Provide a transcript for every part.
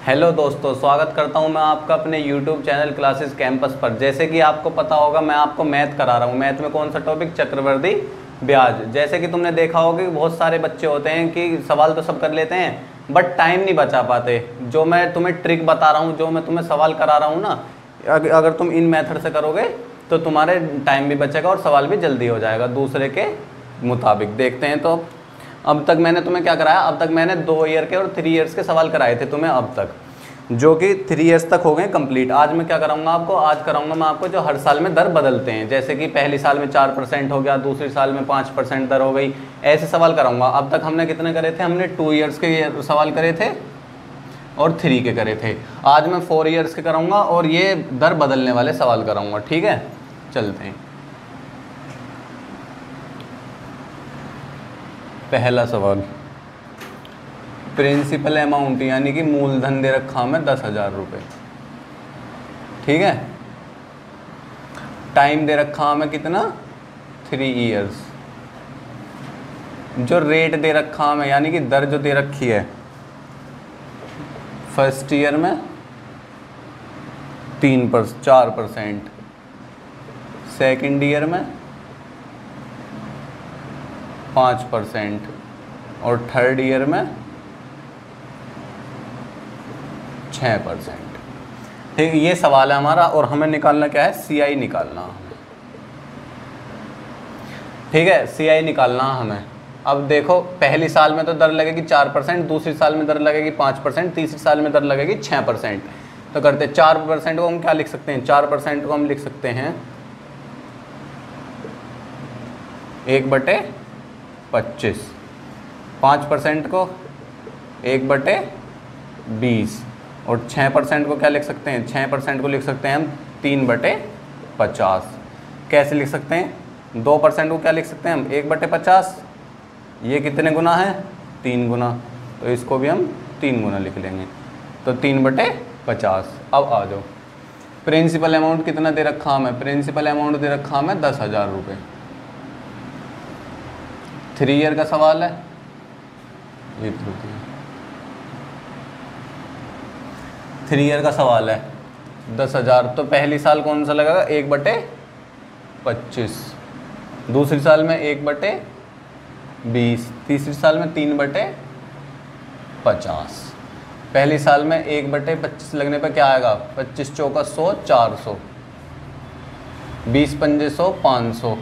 Hello दोस्तों, स्वागत करता हूं मैं आपका अपने YouTube चैनल क्लासेस कैंपस पर। जैसे कि आपको पता होगा मैं आपको मैथ करा रहा हूं। मैथ में कौन सा टॉपिक? चक्रवृद्धि ब्याज। जैसे कि तुमने देखा होगा कि बहुत सारे बच्चे होते हैं कि सवाल तो सब कर लेते हैं बट टाइम नहीं बचा पाते। जो मैं तुम्हें ट्रिक बता रहा हूँ, जो मैं तुम्हें सवाल करा रहा हूँ ना, अगर तुम इन मेथड से करोगे तो तुम्हारे टाइम भी बचेगा और सवाल भी जल्दी हो जाएगा दूसरे के मुताबिक। देखते हैं तो अब तक मैंने तुम्हें क्या कराया? अब तक मैंने 2 ईयर के और 3 ईयर्स के सवाल कराए थे तुम्हें अब तक, जो कि 3 ईयर्स तक हो गए कंप्लीट। आज मैं क्या कराऊंगा आपको? आज कराऊंगा मैं आपको जो हर साल में दर बदलते हैं। जैसे कि पहली साल में 4% हो गया, दूसरी साल में 5% दर हो गई, ऐसे सवाल कराऊंगा। अब तक हमने कितने करे थे? हमने 2 ईयर्स के सवाल करे थे और 3 के करे थे। आज मैं 4 ईयर्स के कराऊंगा और ये दर बदलने वाले सवाल कराऊंगा। ठीक है, चलते हैं। पहला सवाल, प्रिंसिपल अमाउंट यानी कि मूलधन दे रखा हमें 10,000 रुपये। ठीक है, टाइम दे रखा हमें कितना? 3 ईयर्स। जो रेट दे रखा हमें यानी कि दर जो दे रखी है, फर्स्ट ईयर में 4%, सेकेंड ईयर में 5% और थर्ड ईयर में 6%। ठीक, ये सवाल है हमारा और हमें निकालना क्या है? CI निकालना हमें। ठीक है, CI निकालना हमें। अब देखो, पहली साल में तो दर लगेगी 4%, दूसरी साल में दर लगेगी 5%, तीसरी साल में दर लगेगी 6%। तो करते 4% को हम क्या लिख सकते हैं? 4% को हम लिख सकते हैं 1/25, 5% को 1/20 और 6% को क्या लिख सकते हैं? 6% को लिख सकते हैं हम 3/50। कैसे लिख सकते हैं? 2% को क्या लिख सकते हैं हम? 1/50। ये कितने गुना है? 3 गुना, तो इसको भी हम 3 गुना लिख लेंगे, तो 3/50। अब आ जाओ, प्रिंसिपल अमाउंट कितना दे रखा हमें? प्रिंसिपल अमाउंट दे रखा हमें 10,000 रुपये। 3 ईयर का सवाल है, ये 3 ईयर का सवाल है, 10,000। तो पहली साल कौन सा लगेगा? 1/25, दूसरी साल में 1/20, तीसरी साल में 3/50। पहली साल में 1/25 लगने पर क्या आएगा? 25 चौका 100, 400, 20 पंजे 100, 500,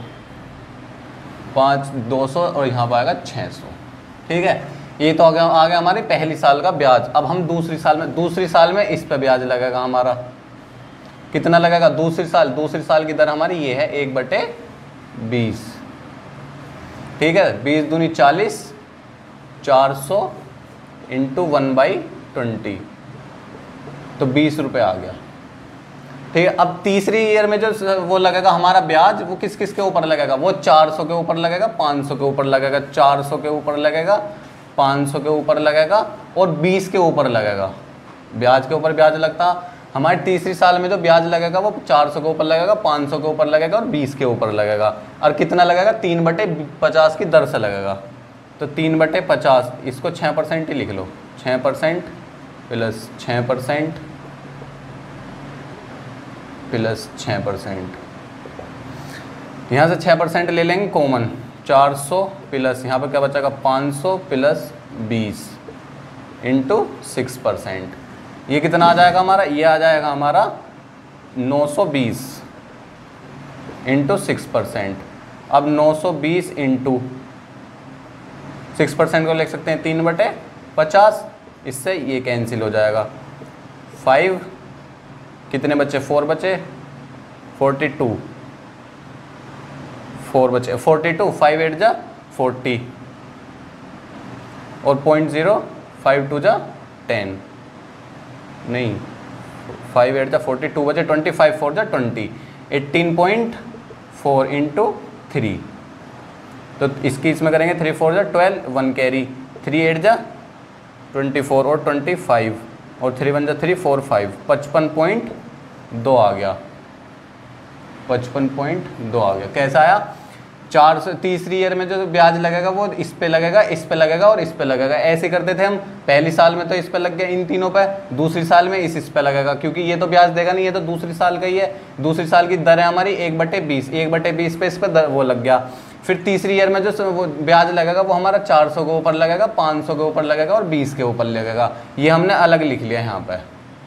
5 200 और यहाँ पर आएगा 600। ठीक है, ये तो आ गया हमारी पहली साल का ब्याज। अब हम दूसरी साल में इस पे ब्याज लगेगा हमारा। कितना लगेगा? दूसरी साल की दर हमारी ये है 1/20। ठीक है, 20 दूनी 40, 400 इंटू 1/20, तो 20 रुपये आ गया। ठीक है, अब तीसरी ईयर में जो वो लगेगा हमारा ब्याज, वो किस किस के ऊपर लगेगा? वो 400 के ऊपर लगेगा, 500 के ऊपर लगेगा, 400 के ऊपर लगेगा, 500 के ऊपर लगेगा और 20 के ऊपर लगेगा। ब्याज के ऊपर ब्याज लगता हमारी तीसरी साल में जो ब्याज लगेगा वो 400 के ऊपर लगेगा, 500 के ऊपर लगेगा और 20 के ऊपर लगेगा। और कितना लगेगा? 3/50 की दर से लगेगा। तो 3/50, इसको 6% ही लिख लो। 6% प्लस 6% प्लस 6%। यहाँ से 6% ले लेंगे कॉमन, 400 प्लस यहाँ पर क्या बचेगा? 500 प्लस 20 इंटू 6%। ये कितना आ जाएगा हमारा? ये आ जाएगा हमारा 920 इंटू 6%। अब 920 इंटू 6% को लिख सकते हैं 3/50। इससे ये कैंसिल हो जाएगा। 5 कितने बचे? 4 बचे, 42, 4 बचे, 42, 5 8 जा 40 और 0.0, 5 2 जा 10, नहीं 5 8 जा 42 बचे, 25 4 जा 20, 18.4 इंटू 3। तो इसकी इसमें करेंगे 3 4 जा 12, 1 कैरी, 3 8 जा 24 और 25 और 3 1 जा 3 4 5, 55.2 आ गया। 55.2 आ गया। कैसा आया? 4 से तीसरी ईयर में जो ब्याज लगेगा वो इस पे लगेगा, इस पे लगेगा और इस पे लगेगा। ऐसे करते थे हम, पहली साल में तो इस पे लग गया इन तीनों पे, दूसरी साल में इस पे लगेगा, क्योंकि ये तो ब्याज देगा नहीं, ये तो दूसरी साल का ही है। दूसरी साल की दर है हमारी 1/20, 1/20 पे इस पे वो लग गया। फिर तीसरी ईयर में जो वो ब्याज लगेगा वो हमारा 400 के ऊपर लगेगा, 500 के ऊपर लगेगा और 20 के ऊपर लगेगा। ये हमने अलग लिख लिया यहाँ पे।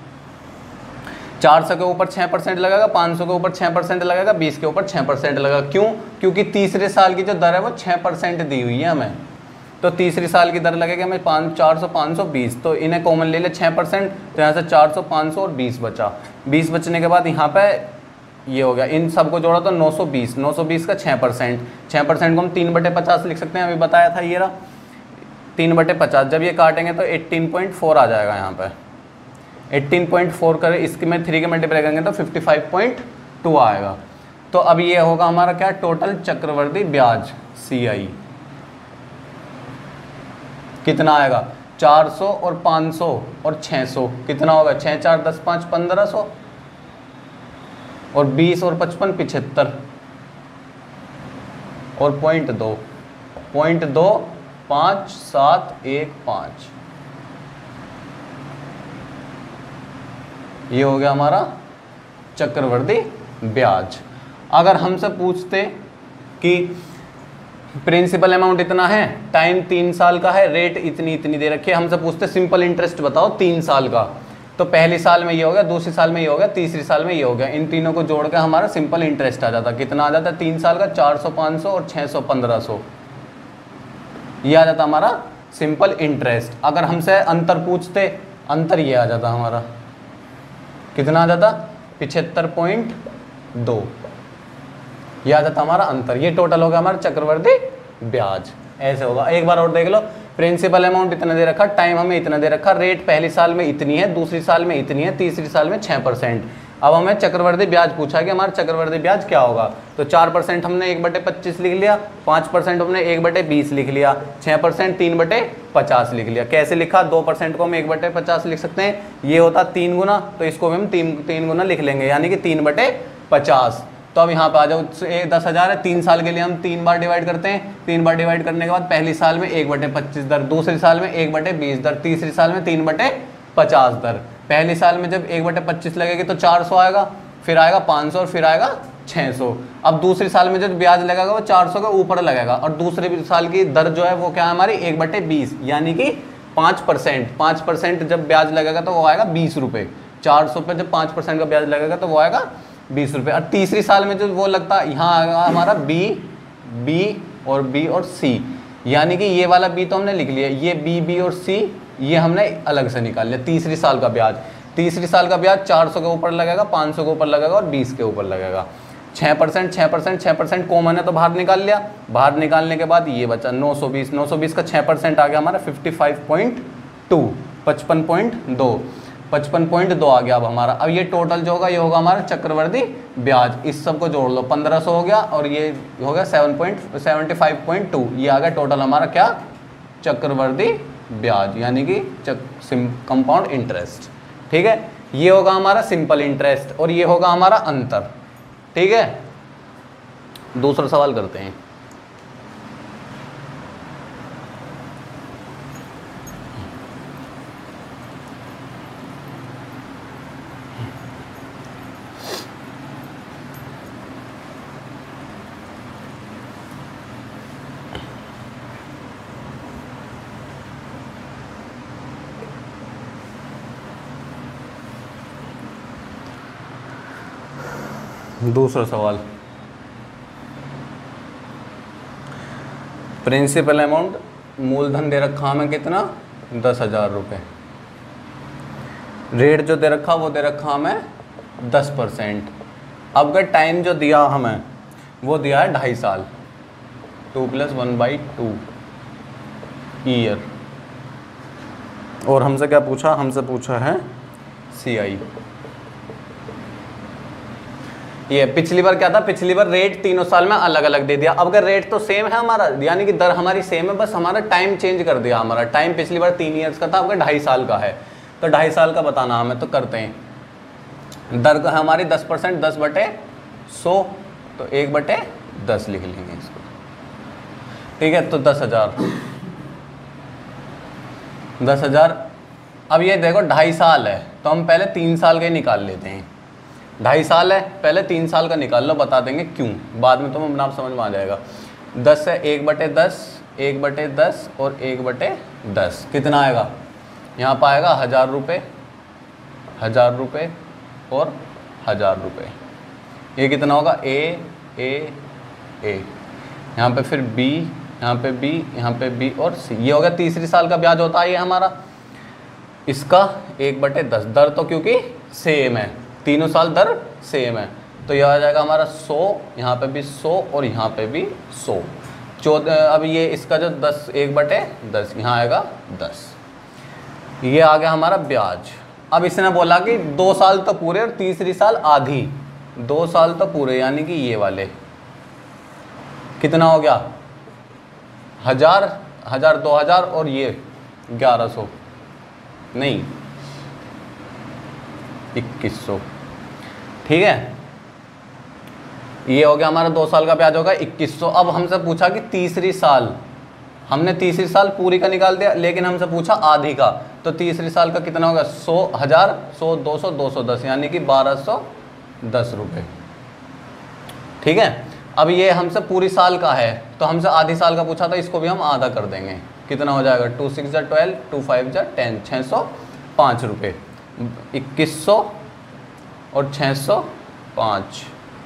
400 के ऊपर 6% लगेगा, 500 के ऊपर 6% लगेगा, 20 के ऊपर 6% लगेगा। क्यों? क्योंकि तीसरे साल की जो दर है वो 6% दी हुई है हमें। तो तीसरी साल की दर लगेगी हमें 400, 500, 20, तो इन्हें कॉमन ले ले 6%, तो यहाँ से 400, 500 और 20 बचा। 20 बचने के बाद यहाँ पे ये हो गया, इन सबको जोड़ा तो 920, 920 का 6%, 6% को हम 3/50 लिख सकते हैं, अभी बताया था ये रहा 3/50। जब ये काटेंगे तो 18.4 आ जाएगा यहाँ पे। 18.4 करें, इसके में 3 के मल्टीप्लाई करेंगे तो 55.2 आएगा। तो अब ये होगा हमारा क्या, टोटल चक्रवर्ती ब्याज CI कितना आएगा, 400 और 500 और 600 कितना होगा, 6 4 10 5 1500 और 20 और 55 75 और 0.2 5715। ये हो गया हमारा चक्रवर्ती ब्याज। अगर हमसे पूछते कि प्रिंसिपल अमाउंट इतना है, टाइम 3 साल का है, रेट इतनी इतनी दे रखी है, हमसे पूछते सिंपल इंटरेस्ट बताओ 3 साल का, तो पहली साल में ये हो गया, दूसरी साल में ये हो गया, तीसरी साल में ये हो गया। इन तीनों को जोड़ के हमारा सिंपल इंटरेस्ट आ जाता। कितना आ जाता है 3 साल का, 400, 500 और 600 1500, ये आ जाता हमारा सिंपल इंटरेस्ट। अगर हमसे अंतर पूछते, अंतर ये आ जाता हमारा, कितना आ जाता 75.2, ये आ जाता हमारा अंतर। ये टोटल होगा हमारा चक्रवर्ती ब्याज। ऐसे होगा। एक बार और देख लो, प्रिंसिपल अमाउंट इतना दे रखा, टाइम हमें इतना दे रखा, रेट पहली साल में इतनी है, दूसरी साल में इतनी है, तीसरी साल में 6%। अब हमें चक्रवर्ती ब्याज पूछा कि हमारा चक्रवर्ती ब्याज क्या होगा, तो 4% हमने 1/25 लिख लिया, 5% हमने 1/20 लिख लिया, 6% 3/50 लिख लिया। कैसे लिखा, 2% को हम 1/50 लिख सकते हैं, ये होता 3 गुना, तो इसको भी हम 3 गुना लिख लेंगे, यानी कि 3/50। तो अब यहाँ पे आ जाओ, 10,000 है, 3 साल के लिए हम 3 बार डिवाइड करते हैं। 3 बार डिवाइड करने के बाद पहली साल में 1/25 दर, दूसरी साल में 1/20 दर, तीसरी साल में 3/50 दर। पहली साल में जब 1/25 लगेगी तो 400 आएगा, फिर आएगा 500 और फिर आएगा 600। अब दूसरी साल में जब ब्याज लगेगा वो 400 के ऊपर लगेगा, और दूसरे साल की दर जो है वो क्या है हमारी 1/20, यानी कि 5%। 5% जब ब्याज लगेगा तो वो आएगा 20 रुपये। 400 पे जब 5% का ब्याज लगेगा तो वो आएगा 20 रुपये। और तीसरी साल में जो वो लगता है, यहाँ आएगा हमारा बी और सी, यानी कि ये वाला बी तो हमने लिख लिया, ये बी और सी ये हमने अलग से निकाल लिया। तीसरी साल का ब्याज, तीसरी साल का ब्याज 400 के ऊपर लगेगा, 500 के ऊपर लगेगा और 20 के ऊपर लगेगा। 6% कॉमन है तो बाहर निकाल लिया। बाहर निकालने के बाद ये बचा 920, 920 का 6% आ गया हमारा 55.2, 55.2 आ गया अब हमारा। अब ये टोटल जो होगा ये होगा हमारा चक्रवर्ती ब्याज। इस सब को जोड़ लो, 1500 हो गया और ये हो गया 75.2, ये आ गया टोटल हमारा क्या, चक्रवर्ती ब्याज, यानी कि कंपाउंड इंटरेस्ट। ठीक है, ये होगा हमारा सिंपल इंटरेस्ट और ये होगा हमारा अंतर। ठीक है, दूसरा सवाल करते हैं। दूसरा सवाल, प्रिंसिपल अमाउंट मूलधन दे रखा हमें कितना, 10,000 रुपये। रेट जो दे रखा वो दे रखा हमें 10%। अब का टाइम जो दिया हमें वो दिया है 2.5 साल, 2 + 1/2 ईयर। और हमसे क्या पूछा, हमसे पूछा है CI। ये पिछली बार क्या था, पिछली बार रेट तीनों साल में अलग अलग दे दिया। अब अगर रेट तो सेम है हमारा, यानी कि दर हमारी सेम है, बस हमारा टाइम चेंज कर दिया। हमारा टाइम पिछली बार 3 ईयर्स का था, अब 2.5 साल का है, तो 2.5 साल का बताना हमें। तो करते हैं, दर हमारी 10%, 10/100, तो 1/10 लिख लेंगे इसको। ठीक है, तो 10,000 10,000। अब ये देखो 2.5 साल है, तो हम पहले 3 साल का ही निकाल लेते हैं। 2.5 साल है, पहले 3 साल का निकाल लो, बता देंगे क्यों, बाद में तुम अपना आप समझ में आ जाएगा। 10 है, 1/10, 1/10 और 1/10 कितना आएगा, यहाँ पर आएगा 1,000 रुपये, 1,000 रुपये और 1,000 रुपये। ये कितना होगा, ए यहाँ पे फिर बी, यहाँ पे बी, यहाँ पे बी और सी। ये हो गया तीसरी साल का ब्याज होता है ये हमारा, इसका 1/10 दर, तो क्योंकि सेम है, तीनों साल दर सेम है, तो यह आ जाएगा हमारा 100, यहाँ पे भी 100 और यहाँ पे भी 100। 14, अब ये इसका जो 10 1/10 यहाँ आएगा 10। ये आ गया हमारा ब्याज। अब इसने बोला कि 2 साल तो पूरे और तीसरी साल आधी, 2 साल तो पूरे, यानी कि ये वाले कितना हो गया, 1,000, 2,000 और ये 1,100 नहीं 2,100। ठीक है, ये हो गया हमारा 2 साल का ब्याज होगा 2,100। अब हमसे पूछा कि तीसरी साल, हमने तीसरी साल पूरी का निकाल दिया, लेकिन हमसे पूछा आधी का, तो तीसरी साल का कितना होगा, 100, 1,000, 100, 200, 210, यानी कि 1,210 रुपये। ठीक है, अब ये हमसे पूरी साल का है, तो हमसे आधी साल का पूछा था, इसको भी हम आधा कर देंगे। कितना हो जाएगा, 2 6 12, 2 5 10, 605 रुपये। 2,100 और 605,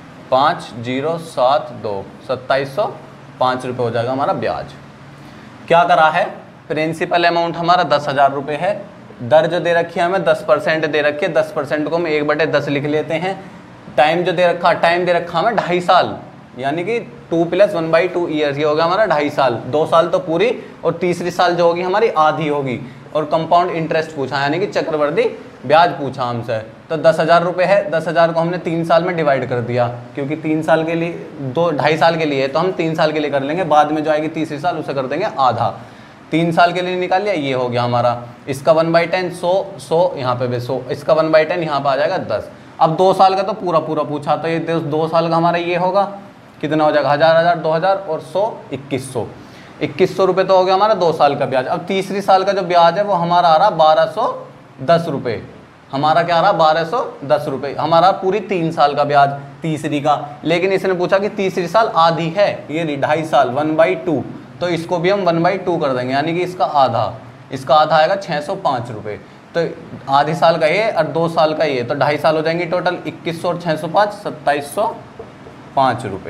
5072, 2,705 रुपये हो जाएगा हमारा ब्याज। क्या करा है, प्रिंसिपल अमाउंट हमारा 10,000 रुपये है, दर जो दे रखी है हमें 10% दे रखी है, 10% को हम 1/10 लिख लेते हैं। टाइम जो दे रखा, टाइम दे रखा हमें 2.5 साल, यानी कि 2 + 1/2 ईयर्स, ये होगा हमारा 2.5 साल। 2 साल तो पूरी और तीसरी साल जो होगी हमारी आधी होगी। और कंपाउंड इंटरेस्ट पूछा, यानी कि चक्रवर्ती ब्याज पूछा हमसे, तो 10,000 रुपये है। 10,000 को हमने 3 साल में डिवाइड कर दिया, क्योंकि 3 साल के लिए 2.5 साल के लिए है, तो हम 3 साल के लिए कर लेंगे, बाद में जो आएगी तीसरी साल उसे कर देंगे आधा। 3 साल के लिए निकाल लिया, ये हो गया हमारा। इसका 1/10 100, यहाँ पे भी 100, इसका 1/10 यहाँ पर आ जाएगा 10। अब 2 साल का तो पूरा पूछा, तो ये 2 साल का हमारा ये होगा, कितना हो जाएगा, 1,000, 2,000 और 100, 2,100। 2,100 रुपये तो हो गया हमारा 2 साल का ब्याज। अब तीसरी साल का जो ब्याज है वो हमारा आ रहा 1,210 रुपये। हमारा क्या आ रहा, 1,210 रुपये हमारा पूरी 3 साल का ब्याज तीसरी का। लेकिन इसने पूछा कि तीसरी साल आधी है, ये 2.5 साल, 1/2, तो इसको भी हम 1/2 कर देंगे, यानी कि इसका आधा आएगा 605 रुपये। तो आधी साल का ये और 2 साल का ये, तो 2.5 साल हो जाएंगे टोटल। 2,100 और 605, 2,705 रुपये।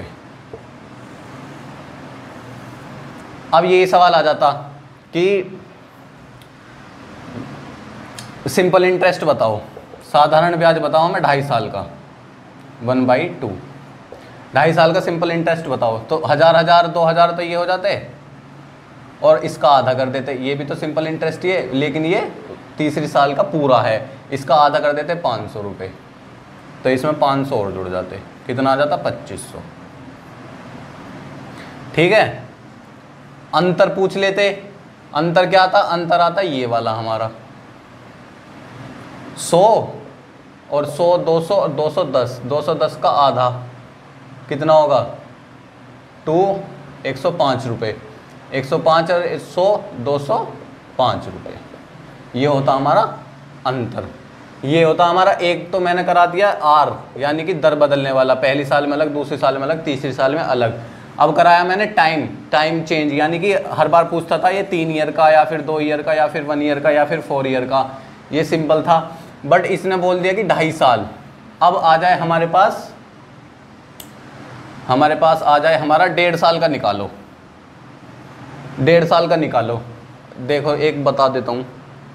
अब ये सवाल आ जाता कि सिंपल इंटरेस्ट बताओ, साधारण ब्याज बताओ हमें 2.5 साल का, 1/2, 2.5 साल का सिंपल इंटरेस्ट बताओ। तो 1,000, 2,000 तो ये हो जाते और इसका आधा कर देते, ये भी तो सिंपल इंटरेस्ट ही है, लेकिन ये तीसरी साल का पूरा है, इसका आधा कर देते 500 रुपये, तो इसमें 500 और जुड़ जाते, कितना आ जाता, 2,500। ठीक है, अंतर पूछ लेते। अंतर क्या आता, अंतर आता ये वाला हमारा 100 और 100, 200 और 210, 210 का आधा कितना होगा, 105 रुपये। 105 और 100, 205 रुपये, ये होता हमारा अंतर। ये होता हमारा, एक तो मैंने करा दिया आर, यानी कि दर बदलने वाला, पहली साल में अलग, दूसरी साल में अलग, तीसरी साल में अलग। अब कराया मैंने टाइम चेंज, यानी कि हर बार पूछता था ये 3 ईयर का या फिर 2 ईयर का या फिर 1 ईयर का या फिर 4 ईयर का, ये सिंपल था। बट इसने बोल दिया कि 2.5 साल। अब आ जाए हमारे पास आ जाए हमारा 1.5 साल का निकालो, 1.5 साल का निकालो। देखो एक बता देता हूँ,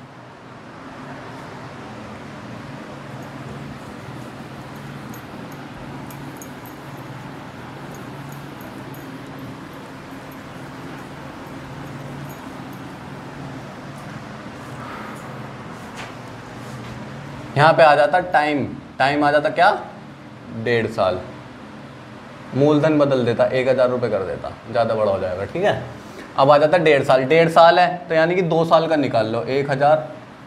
यहाँ पे आ जाता टाइम आ जाता क्या, 1.5 साल। मूलधन बदल देता, 1,000 रुपये कर देता, ज़्यादा बड़ा हो जाएगा। ठीक है, अब आ जाता 1.5 साल। 1.5 साल है तो यानी कि 2 साल का निकाल लो। 1,000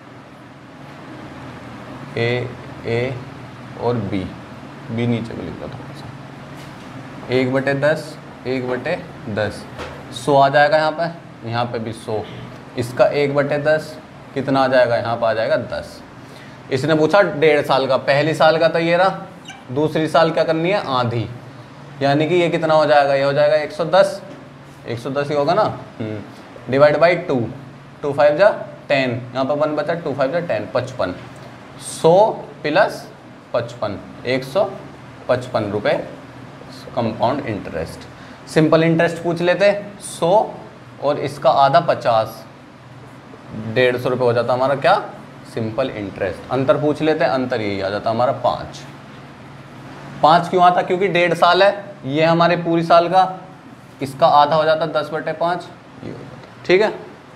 ए और बी नीचे में लिखता थोड़ा सा, 1/10, 1/10, 100 आ जाएगा यहाँ पे भी 100। इसका 1/10 कितना आ जाएगा, यहाँ पर आ जाएगा 10। इसने पूछा 1.5 साल का, पहली साल का तो ये रहा, दूसरी साल क्या करनी है, आधी, यानी कि ये कितना हो जाएगा, ये हो जाएगा 110, 110 ही होगा ना, डिवाइड बाई 2, 2 5 जा 10, यहाँ पर 1 बचा, 2 5 जा 10, 55, 100 प्लस 55, 155 रुपये कंपाउंड इंटरेस्ट। सिंपल इंटरेस्ट पूछ लेते 100 और इसका आधा 50, 150 रुपये हो जाता हमारा क्या, सिंपल इंटरेस्ट। अंतर पूछ लेते, अंतर यही आ जाता हमारा 5 क्यों आता, क्योंकि 1.5 साल है, ये हमारे पूरी साल का, इसका आधा हो जाता 10/5, ये हो जाता। ठीक है,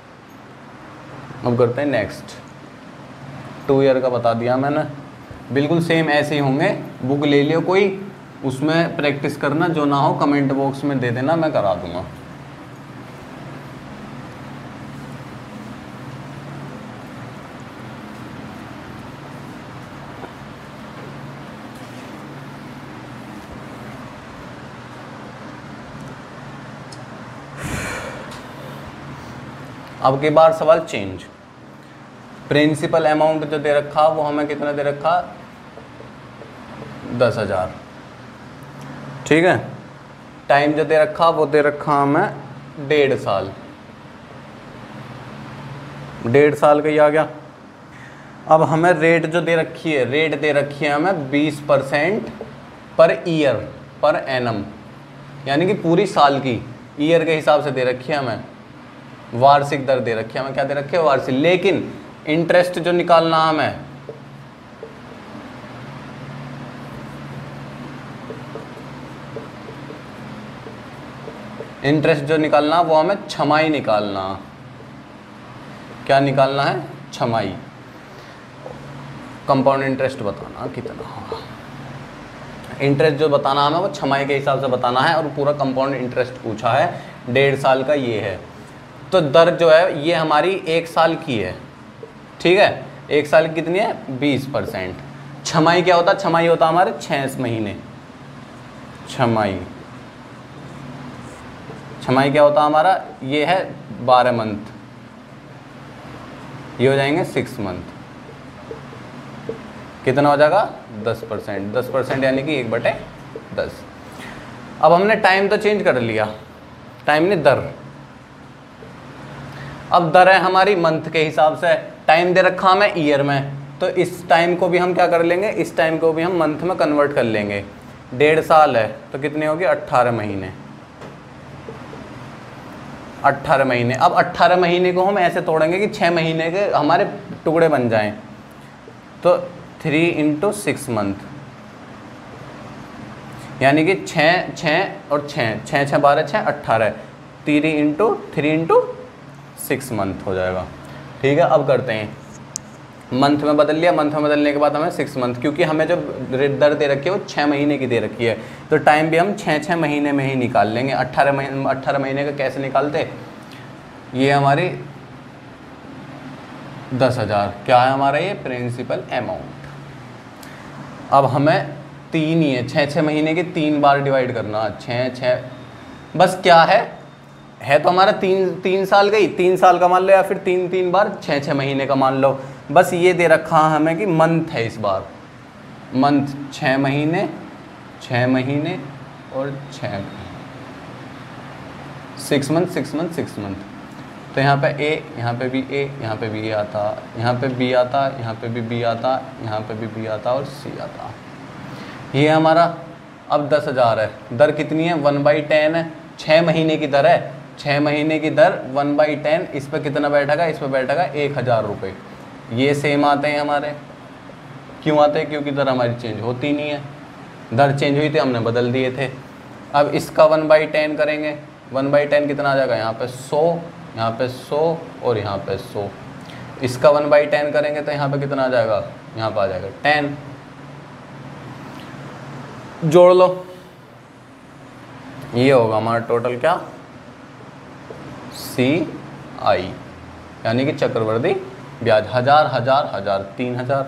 अब करते हैं नेक्स्ट। 2 ईयर का बता दिया मैंने, बिल्कुल सेम ऐसे ही होंगे। बुक ले लियो कोई, उसमें प्रैक्टिस करना, जो ना हो कमेंट बॉक्स में दे देना, मैं करा दूंगा। अब की बार सवाल चेंज। प्रिंसिपल अमाउंट जो दे रखा वो हमें कितना दे रखा, 10,000। ठीक है, टाइम जो दे रखा वो दे रखा हमें 1.5 साल, 1.5 साल का ही आ गया। अब हमें रेट जो दे रखी है, रेट दे रखी है हमें 20% पर ईयर पर एनम, यानी कि पूरी साल की ईयर के हिसाब से दे रखी है हमें। वार्षिक दर दे रखी है हमें, क्या दे रखी है, वार्षिक। लेकिन इंटरेस्ट जो निकालना हमें, इंटरेस्ट जो निकालना वो हमें छमाही निकालना। क्या निकालना है, छमाही। कंपाउंड इंटरेस्ट बताना कितना होगा, इंटरेस्ट जो बताना हमें वो छमाही के हिसाब से बताना है, और पूरा कंपाउंड इंटरेस्ट पूछा है, 1.5 साल का ये है। तो दर जो है ये हमारी 1 साल की है। ठीक है, 1 साल की कितनी है, 20%। छमाही क्या होता है, छमाही होता है हमारे 6 महीने। छमाही, छमाही क्या होता है हमारा, ये है 12 मंथ, ये हो जाएंगे 6 मंथ। कितना हो जाएगा, 10%, 10% यानी कि 1/10। अब हमने टाइम तो चेंज कर लिया, टाइम ने दर। अब दर है हमारी मंथ के हिसाब से, टाइम दे रखा हमें ईयर में, तो इस टाइम को भी हम क्या कर लेंगे, इस टाइम को भी हम मंथ में कन्वर्ट कर लेंगे। 1.5 साल है तो कितने होगी, 18 महीने, 18 महीने। अब 18 महीने को हम ऐसे तोड़ेंगे कि 6 महीने के हमारे टुकड़े बन जाएं, तो 3 × 6 मंथ, यानी कि 6 और 6, 6 12 6 18, 3 × 6 मंथ हो जाएगा। ठीक है, अब करते हैं, मंथ में बदल लिया, मंथ में बदलने के बाद हमें 6 मंथ, क्योंकि हमें जो दर दे रखी है वो 6 महीने की दे रखी है, तो टाइम भी हम 6 महीने में ही निकाल लेंगे। 18 महीने का कैसे निकालते, ये हमारी 10,000 क्या है हमारा, ये प्रिंसिपल अमाउंट। अब हमें 3 ही है, 6 महीने के 3 बार डिवाइड करना, 6 बस। क्या है तो हमारा 3 साल का ही, 3 साल का मान लो, या फिर 3 बार 6 महीने का मान लो। बस ये दे रखा हमें कि मंथ है, इस बार मंथ 6 महीने, 6 महीने और 6 महीने, 6 मंथ 6 मंथ 6 मंथ। तो यहाँ पे ए, यहाँ पे भी ए, यहाँ पे भी ए आता, यहाँ पे बी आता, यहाँ पे भी बी आता, यहाँ पे भी बी आता और सी आता। ये हमारा अब 10,000 है। दर कितनी है, 1/10 है, 6 महीने की दर है, 6 महीने की दर 1/10। इस पर कितना बैठेगा, इस पर बैठेगा 1,000 रुपये। ये सेम आते हैं हमारे, क्यों आते हैं, क्योंकि दर हमारी चेंज होती नहीं है। दर चेंज हुई थी, हमने बदल दिए थे। अब इसका 1/10 करेंगे, 1/10 कितना आ जाएगा, यहाँ पे 100, यहाँ पे 100 और यहाँ पे 100। इसका 1/10 करेंगे तो यहाँ पे कितना आ जाएगा, यहाँ पे आ जाएगा 10। जोड़ लो, ये होगा हमारा टोटल क्या, CI, यानी कि चक्रवर्ती ब्याज। 1000 1000 1000 3000,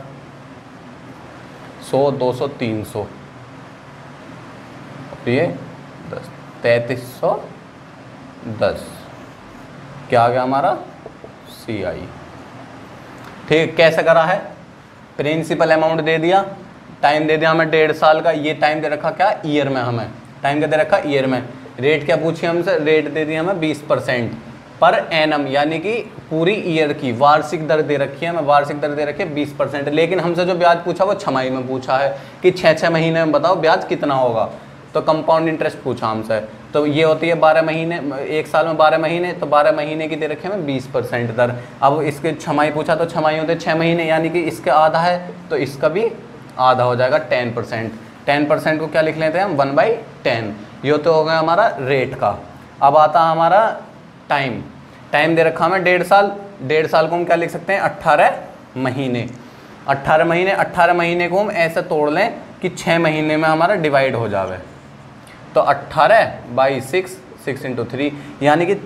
100 200 300, ये 10 3300 10। क्या आ गया हमारा CI। ठीक, कैसे करा है, प्रिंसिपल अमाउंट दे दिया, टाइम दे दिया हमें 1.5 साल का, ये टाइम दे रखा क्या ईयर में, हमें टाइम क्या दे रखा ईयर में, रेट क्या पूछी हमसे, रेट दे दी हमें 20% पर एनम, यानी कि पूरी ईयर की वार्षिक दर दे रखी है, हमें वार्षिक दर दे रखी है 20%। लेकिन हमसे जो ब्याज पूछा वो छमाही में पूछा है कि 6 महीने में बताओ ब्याज कितना होगा, तो कंपाउंड इंटरेस्ट पूछा हमसे, तो ये होती है 12 महीने, 1 साल में 12 महीने, तो 12 महीने की दे रखे हमें 20% दर। अब इसके छमाही पूछा तो छमाही होते 6 महीने, यानी कि इसके आधा है तो इसका भी आधा हो जाएगा 10%। 10% को क्या लिख लेते हैं हम 1/10। ये तो हो गया हमारा रेट का। अब आता है हमारा टाइम। टाइम दे रखा हमें 1.5 साल, 1.5 साल को हम क्या लिख सकते हैं 18 महीने। 18 महीने, 18 महीने को हम ऐसे तोड़ लें कि 6 महीने में हमारा डिवाइड हो जावे, तो 18/6, 6 × 3, यानी कि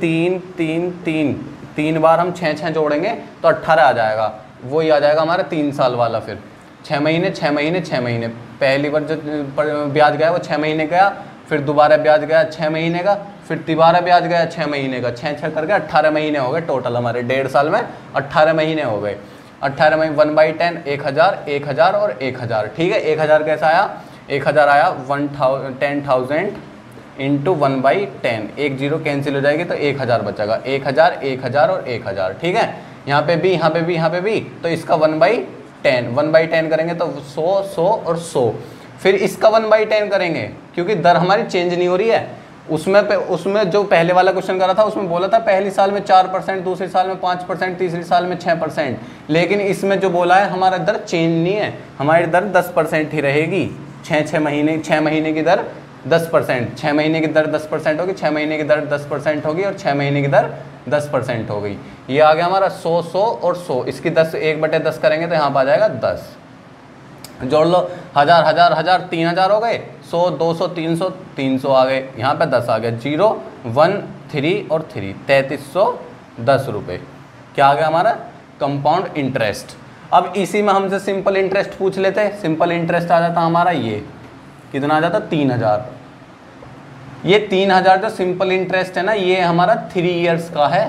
3 बार हम 6 जोड़ेंगे तो 18 आ जाएगा, वही आ जाएगा हमारा 3 साल वाला। फिर 6 महीने 6 महीने 6 महीने, पहली बार जो ब्याज गया वो 6 महीने गया, फिर दोबारा ब्याज गया 6 महीने का, फिर दोबारा ब्याज गया 6 महीने का, 6 करके 18 महीने हो गए टोटल हमारे 1.5 साल में 18 महीने हो गए। 18 महीने 1/10, 1000, 1000 और 1000। ठीक है, 1000 कैसा आया, 1000 आया 10,000 इंटू 1/10, 1 0 कैंसिल हो जाएगी तो 1000 बचेगा, 1000, 1000 और 1000। ठीक है, यहाँ पे भी, यहाँ पे भी, यहाँ पे भी, तो इसका 1/10 करेंगे तो 100, 100 और 100। फिर इसका 1/10 करेंगे, क्योंकि दर हमारी चेंज नहीं हो रही है। उसमें जो पहले वाला क्वेश्चन करा था उसमें बोला था पहली साल में 4%, दूसरी साल में 5%, तीसरी साल में 6%, लेकिन इसमें जो बोला है हमारा दर चेंज नहीं है, हमारी दर 10% ही रहेगी। 6 महीने की दर 10%, 6 महीने की दर 10% होगी, 6 महीने की दर 10% होगी और 6 महीने की दर 10% हो गई। ये आ गया हमारा 100, 100 और 100, इसकी 10 1/10 करेंगे तो यहाँ पर आ जाएगा 10। जोड़ लो, 1000, 1000, 1000, 3000 हो गए, 100, 200, 300, 300 आ गए, यहाँ पे 10 आ गया, 0, 1, 3 और 3, 3310 रुपये। क्या आ गया हमारा कंपाउंड इंटरेस्ट। अब इसी में हमसे सिंपल इंटरेस्ट पूछ लेते, सिंपल इंटरेस्ट आ जाता हमारा, ये कितना आ जाता 3000। ये 3000 जो सिंपल इंटरेस्ट है ना, ये हमारा 3 ईयर्स का है।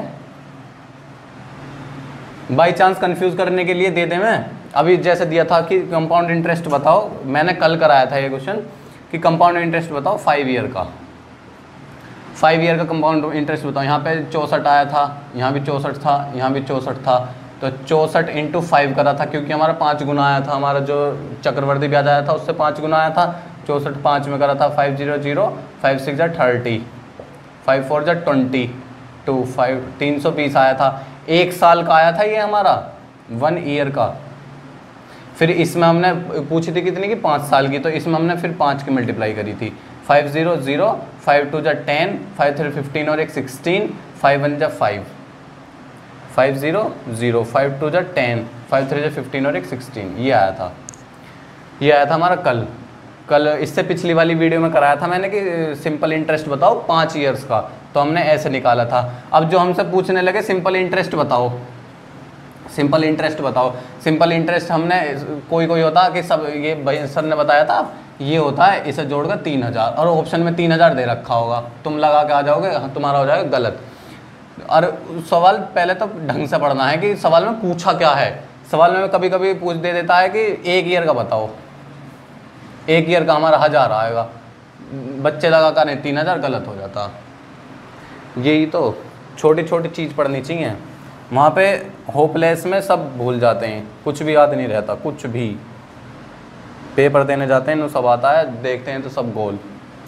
बाई चांस कंफ्यूज करने के लिए दे दें, मैं अभी जैसे दिया था कि कंपाउंड इंटरेस्ट बताओ, मैंने कल कराया था ये क्वेश्चन कि कंपाउंड इंटरेस्ट बताओ 5 ईयर का, 5 ईयर का कंपाउंड इंटरेस्ट बताओ। यहाँ पे 64 आया था, यहाँ भी 64 था, यहाँ भी 64 था, तो 64 × 5 करा था, क्योंकि हमारा 5 गुना आया था, हमारा जो चक्रवर्ती ब्याज आया था उससे 5 गुना आया था। 64 5 में करा था, 5 0 0, 5 6 30, 5 4 20, 2 5 320 आया था। 1 साल का आया था ये हमारा, 1 ईयर का। फिर इसमें हमने पूछी थी कितनी की, 5 साल की, तो इसमें हमने फिर 5 की मल्टीप्लाई करी थी। 5 0 0, 5 2 10, 5 3 15 और 1 16, 5 1 5, 5 0 0, 5 2 10, 5 3 15 और 1 16, ये आया था। ये आया था हमारा कल इससे पिछली वाली वीडियो में कराया था मैंने कि सिंपल इंटरेस्ट बताओ 5 ईयर्स का, तो हमने ऐसे निकाला था। अब जो हमसे पूछने लगे सिंपल इंटरेस्ट बताओ, सिंपल इंटरेस्ट बताओ, सिंपल इंटरेस्ट हमने कोई होता कि सब, ये सर ने बताया था ये होता है, इसे जोड़कर 3000, और ऑप्शन में 3000 दे रखा होगा, तुम लगा के आ जाओगे, तुम्हारा हो जाएगा गलत। और सवाल पहले तो ढंग से पढ़ना है कि सवाल में पूछा क्या है। सवाल में कभी कभी पूछ दे देता है कि 1 ईयर का बताओ, 1 ईयर का हमारा 1000 आएगा, बच्चे लगा कर 3000, गलत हो जाता। यही तो छोटी छोटी चीज़ पढ़नी चाहिए, वहाँ पे होपलेस में सब भूल जाते हैं, कुछ भी याद नहीं रहता, कुछ भी। पेपर देने जाते हैं तो सब आता है, देखते हैं तो सब गोल।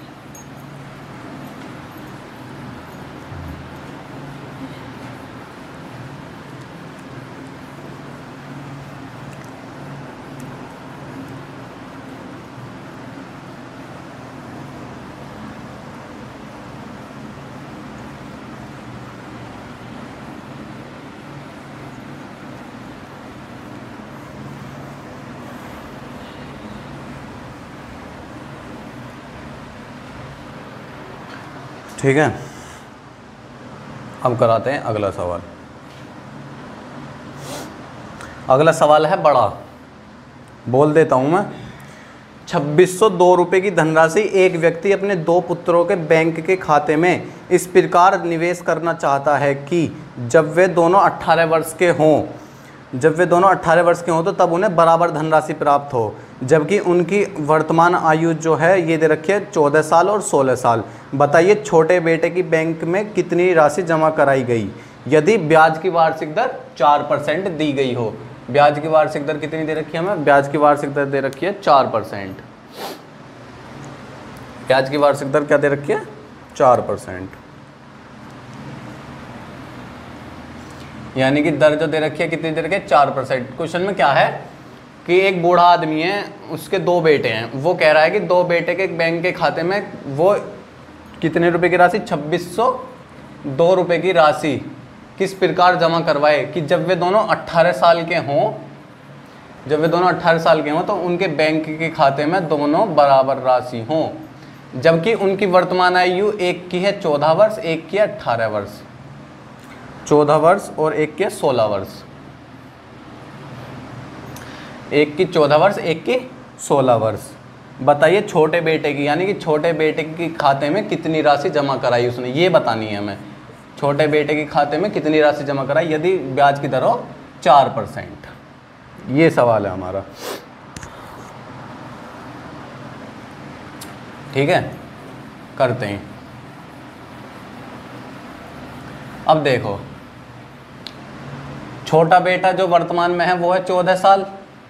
ठीक है, अब कराते हैं अगला सवाल। अगला सवाल है बड़ा, बोल देता हूँ मैं, 2602 रुपये की धनराशि एक व्यक्ति अपने 2 पुत्रों के बैंक के खाते में इस प्रकार निवेश करना चाहता है कि जब वे दोनों 18 वर्ष के हों तो तब उन्हें बराबर धनराशि प्राप्त हो, जबकि उनकी वर्तमान आयु जो है ये दे रखी है 14 साल और 16 साल। बताइए छोटे बेटे की बैंक में कितनी राशि जमा कराई गई यदि ब्याज की वार्षिक दर 4% दी गई हो। ब्याज की वार्षिक दर कितनी दे रखी है हमें? ब्याज की वार्षिक दर दे रखी है 4%। ब्याज की वार्षिक दर क्या दे रखी है? 4%। यानी कि दर जो दे रखी है कितनी दे रखी है? 4%। क्वेश्चन में क्या है कि एक बूढ़ा आदमी है, उसके 2 बेटे हैं, वो कह रहा है कि 2 बेटे के बैंक के खाते में वो कितने रुपए की राशि? 2602 रुपये की राशि किस प्रकार जमा करवाए कि जब वे दोनों 18 साल के हों तो उनके बैंक के खाते में दोनों बराबर राशि हों, जबकि उनकी वर्तमान आयु एक की है 14 वर्ष, एक की है 18 वर्ष। 14 वर्ष और एक के 16 वर्ष। एक की 14 वर्ष, एक की 16 वर्ष। बताइए छोटे बेटे की, यानी कि छोटे बेटे के खाते में कितनी राशि जमा कराई उसने, ये बतानी है हमें। छोटे बेटे के खाते में कितनी राशि जमा कराई यदि ब्याज की दर हो 4%। ये सवाल है हमारा। ठीक है, करते हैं। अब देखो, छोटा बेटा जो वर्तमान में है वो है 14 साल,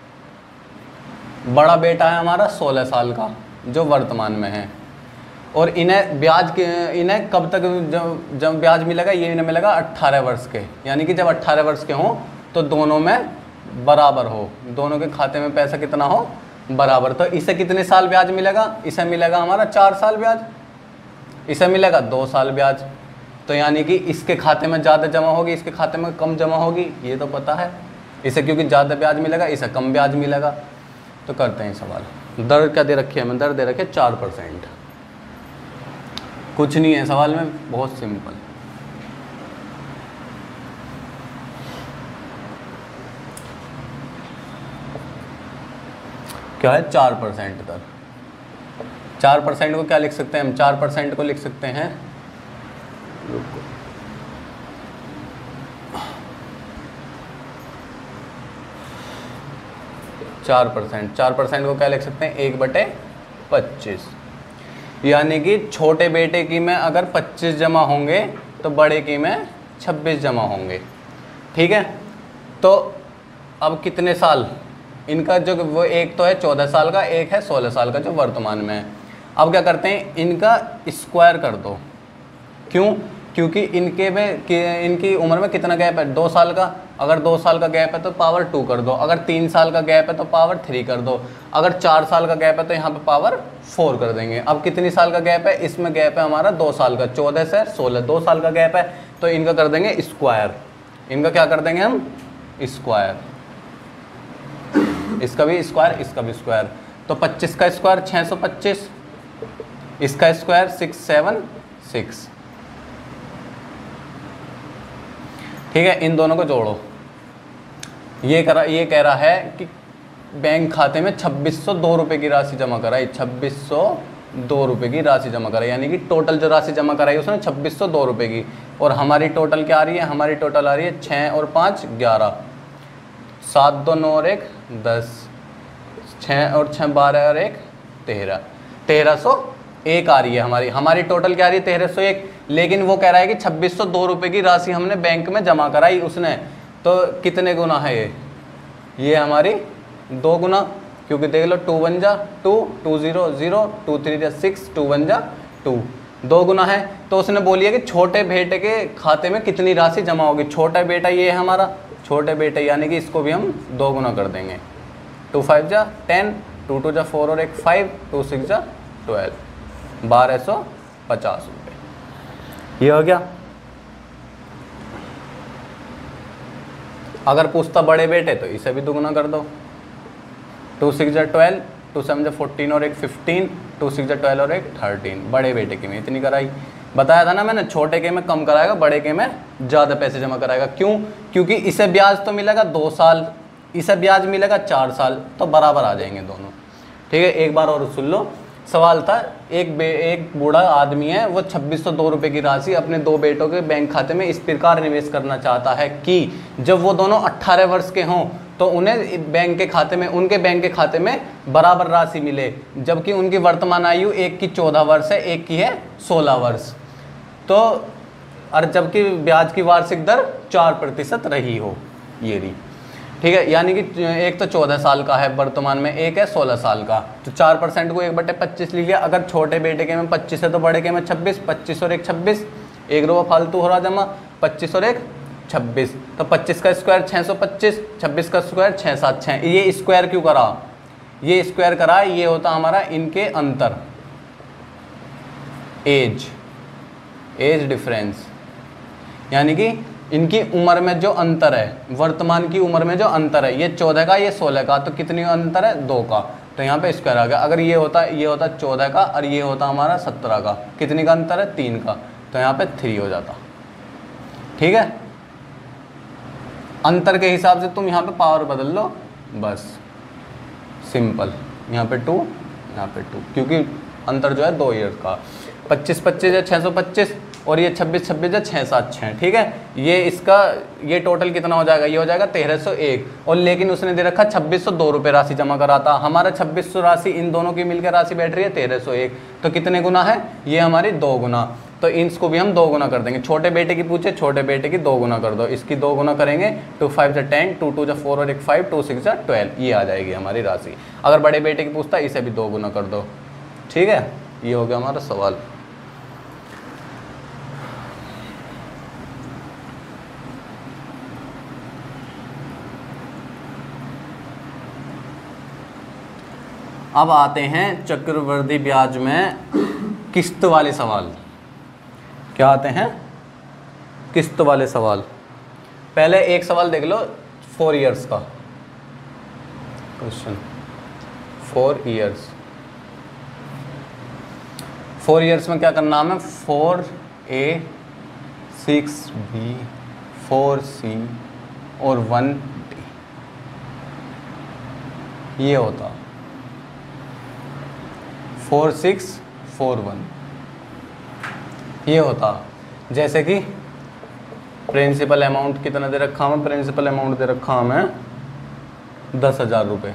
बड़ा बेटा है हमारा 16 साल का जो वर्तमान में है, और इन्हें कब तक जब ब्याज मिलेगा? ये इन्हें मिलेगा 18 वर्ष के, यानी कि जब 18 वर्ष के हों तो दोनों में बराबर हो, दोनों के खाते में पैसा कितना हो? बराबर। तो इसे कितने साल ब्याज मिलेगा? इसे मिलेगा हमारा 4 साल ब्याज, इसे मिलेगा 2 साल ब्याज। तो यानी कि इसके खाते में ज़्यादा जमा होगी, इसके खाते में कम जमा होगी, ये तो पता है। इसे क्योंकि ज़्यादा ब्याज मिलेगा, इसे कम ब्याज मिलेगा। तो करते हैं सवाल। दर क्या दे रखी है हमें? दर दे रखी है 4%। कुछ नहीं है सवाल में, बहुत सिंपल। क्या है? 4% दर। 4% को क्या लिख सकते हैं हम? 4% को लिख सकते हैं, रुको, चार परसेंट को क्या लिख सकते हैं? 1/25। यानी कि छोटे बेटे की में अगर 25 जमा होंगे तो बड़े की में 26 जमा होंगे। ठीक है, तो अब कितने साल इनका जो वो, एक तो है 14 साल का, एक है 16 साल का जो वर्तमान में है। अब क्या करते हैं, इनका स्क्वायर कर दो। क्यों? क्योंकि इनकी उम्र में कितना गैप है? 2 साल का। अगर 2 साल का गैप है तो पावर 2 कर दो, अगर 3 साल का गैप है तो पावर 3 कर दो, अगर 4 साल का गैप है तो यहाँ पे पावर 4 कर देंगे। अब कितनी साल का गैप है? इसमें गैप है हमारा 2 साल का, 14 से 16, 2 साल का गैप है, तो इनका कर देंगे स्क्वायर। इनका क्या कर देंगे हम? स्क्वायर। इसका भी स्क्वायर, इसका भी स्क्वायर। तो 25 का स्क्वायर 625, इसका स्क्वायर 676। ठीक है, इन दोनों को जोड़ो। ये कह रहा है कि बैंक खाते में 2602 रुपये की राशि जमा कराई, 2602 रुपये की राशि जमा कराई, यानी कि टोटल जो राशि जमा कराई उसने 2602 रुपये की। और हमारी टोटल क्या आ रही है? हमारी टोटल आ रही है 6 और 5 11, 7 2 9 और 1 10, 6 और 6 12 और 1 13, 1301 आ रही है हमारी टोटल क्या आ रही है? 1301। लेकिन वो कह रहा है कि 2602 रुपये की राशि हमने बैंक में जमा कराई उसने, तो कितने गुना है ये हमारी 2 गुना, क्योंकि देख लो 2 1 जा 2, 2 0 0, 2 3 जा 6, 2 1 जा 2, 2 गुना है। तो उसने बोली है कि छोटे बेटे के खाते में कितनी राशि जमा होगी। छोटा बेटा ये है हमारा, छोटे बेटे, यानी कि इसको भी हम 2 गुना कर देंगे। 2 5 जा 10, 2 2 जा 4 और 1 5, 2 6 जा 12, 1250 रुपये। ये हो गया। अगर पूछता बड़े बेटे तो इसे भी 2 गुना कर दो। 2 6 जा 12, 2 7 जा 14 और 1 15, 2 6 जा 12 और 1 13। बड़े बेटे की में इतनी कराई। बताया था ना मैंने, छोटे के में कम कराएगा, बड़े के में ज़्यादा पैसे जमा कराएगा। क्यों? क्योंकि इसे ब्याज तो मिलेगा 2 साल, इसे ब्याज मिलेगा 4 साल, तो बराबर आ जाएंगे दोनों। ठीक है, एक बार और सुन लो। सवाल था, एक बूढ़ा आदमी है, वो 2602 रुपये की राशि अपने 2 बेटों के बैंक खाते में इस प्रकार निवेश करना चाहता है कि जब वो दोनों 18 वर्ष के हों तो उन्हें बैंक के खाते में, उनके बैंक के खाते में बराबर राशि मिले, जबकि उनकी वर्तमान आयु एक की 14 वर्ष है, एक की है 16 वर्ष। तो और जबकि ब्याज की वार्षिक दर 4% रही हो, ये रही। ठीक है, यानी कि एक तो 14 साल का है वर्तमान में, एक है 16 साल का, तो 4% को 1/25 ले लिया। अगर छोटे बेटे के में 25 है तो बड़े के में 26, 25 और 1 26, 1 रुपया फालतू हो रहा जमा, 25 और 1 26, तो 25 का स्क्वायर 625, 26 का स्क्वायर 676। ये स्क्वायर क्यों करा, ये स्क्वायर करा, ये होता हमारा इनके अंतर, एज डिफरेंस, यानी कि इनकी उम्र में जो अंतर है, वर्तमान की उम्र में जो अंतर है, ये 14 का, ये 16 का, तो कितनी अंतर है, 2 का, तो यहाँ पे स्क्वायर आ गया। अगर ये होता 14 का और ये होता हमारा 17 का, कितनी का अंतर है, 3 का, तो यहाँ पे 3 हो जाता। ठीक है, अंतर के हिसाब से तुम यहाँ पे पावर बदल लो, बस सिंपल, यहाँ पे 2, यहाँ पे 2, क्योंकि अंतर जो है 2 ईयर का। 25 25 है 625 और ये 26 26 है 676। ठीक है, ये इसका ये टोटल कितना हो जाएगा, ये हो जाएगा 1301, और लेकिन उसने दे रखा 2602 रुपये राशि जमा करा था। हमारा 2600 राशि, इन दोनों की मिलकर राशि बैठ रही है 1301, तो कितने गुना है, ये हमारी 2 गुना, तो इसको भी हम 2 गुना कर देंगे। छोटे बेटे की पूछे, छोटे बेटे की 2 गुना कर दो, इसकी 2 गुना करेंगे, 2 5 से 10, 2 2 से 4 और 1 5, 2 6 से 12, ये आ जाएगी हमारी राशि। अगर बड़े बेटे की पूछता, इसे भी 2 गुना कर दो। ठीक है, ये हो गया हमारा सवाल। अब आते हैं चक्रवृद्धि ब्याज में किस्त वाले सवाल। क्या आते हैं, किस्त वाले सवाल। पहले एक सवाल देख लो 4 इयर्स का क्वेश्चन, 4 इयर्स। 4 इयर्स में क्या करना हमें, 4A 6B 4C और 1D, ये होता 4 6 4 1, ये होता। जैसे कि प्रिंसिपल अमाउंट कितना दे रखा हमें, प्रिंसिपल अमाउंट दे रखा हमें 10,000 रुपये,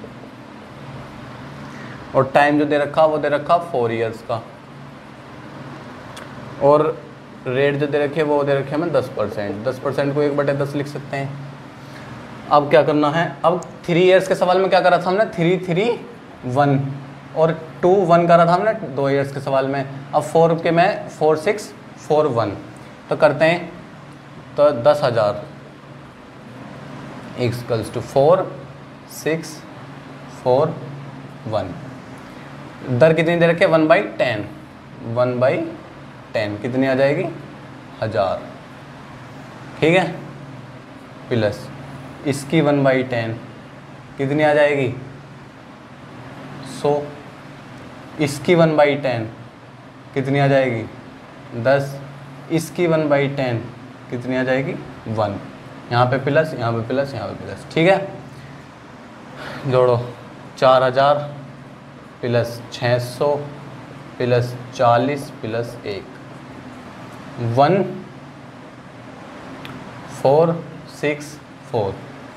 और टाइम जो दे रखा वो दे रखा 4 इयर्स का, और रेट जो दे रखी है वो दे रखे हमें 10%। 10% को 1/10 लिख सकते हैं। अब क्या करना है, अब 3 इयर्स के सवाल में क्या करा था हमने, 3 3 1 और 2 1 करा था हमने 2 इयर्स के सवाल में। अब 4 के में 4 6 4 1, तो करते हैं, तो 10,000 इक्वल्स टू 4 6 4 1। दर कितनी दे रखी है, 1/10, 1/10 कितनी आ जाएगी, 1000। ठीक है, प्लस इसकी 1/10 कितनी आ जाएगी, 100। इसकी 1/10 कितनी आ जाएगी, 10। इसकी 1/10 कितनी आ जाएगी, 1। यहाँ पे प्लस, यहाँ पे प्लस, यहाँ पे प्लस। ठीक है, जोड़ो, 4000 प्लस 600 प्लस 40 प्लस 1, 1 4 6 4,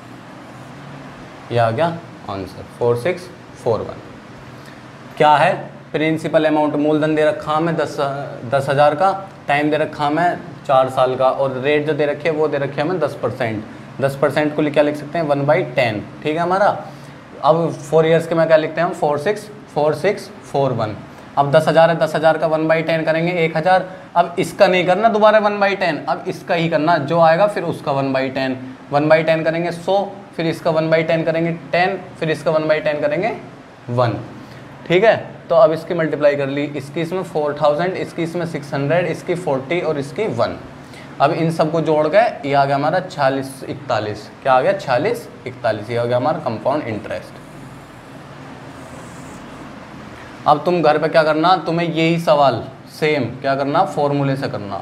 ये आ गया आंसर, 4 6 4 1। क्या है, प्रिंसिपल अमाउंट मूलधन दे रखा हमें 10,000 का, टाइम दे रखा हमें 4 साल का, और रेट जो दे रखे है वो दे रखे हमें 10%। 10% को क्या लिख सकते हैं, 1/10। ठीक है हमारा। अब 4 इयर्स के में क्या लिखते हैं हम, 4 6 4 1। अब 10,000 है, 10,000 का 1/10 करेंगे 1000। अब इसका नहीं करना दोबारा 1/10, अब इसका ही करना, जो आएगा फिर उसका 1/10। 1/10 करेंगे 100, फिर इसका 1/10 करेंगे 10, फिर इसका 1/10 करेंगे 1। ठीक है, तो अब इसकी मल्टीप्लाई कर ली, इसकी इसमें 4000, इसकी इसमें 600, इसकी 40 और इसकी 1। अब इन सबको जोड़ के ये आ गया हमारा 46 41। क्या आ गया, 46 41, ये आ गया हमारा कंपाउंड इंटरेस्ट। अब तुम घर पे क्या करना, तुम्हें यही सवाल सेम क्या करना, फॉर्मूले से करना।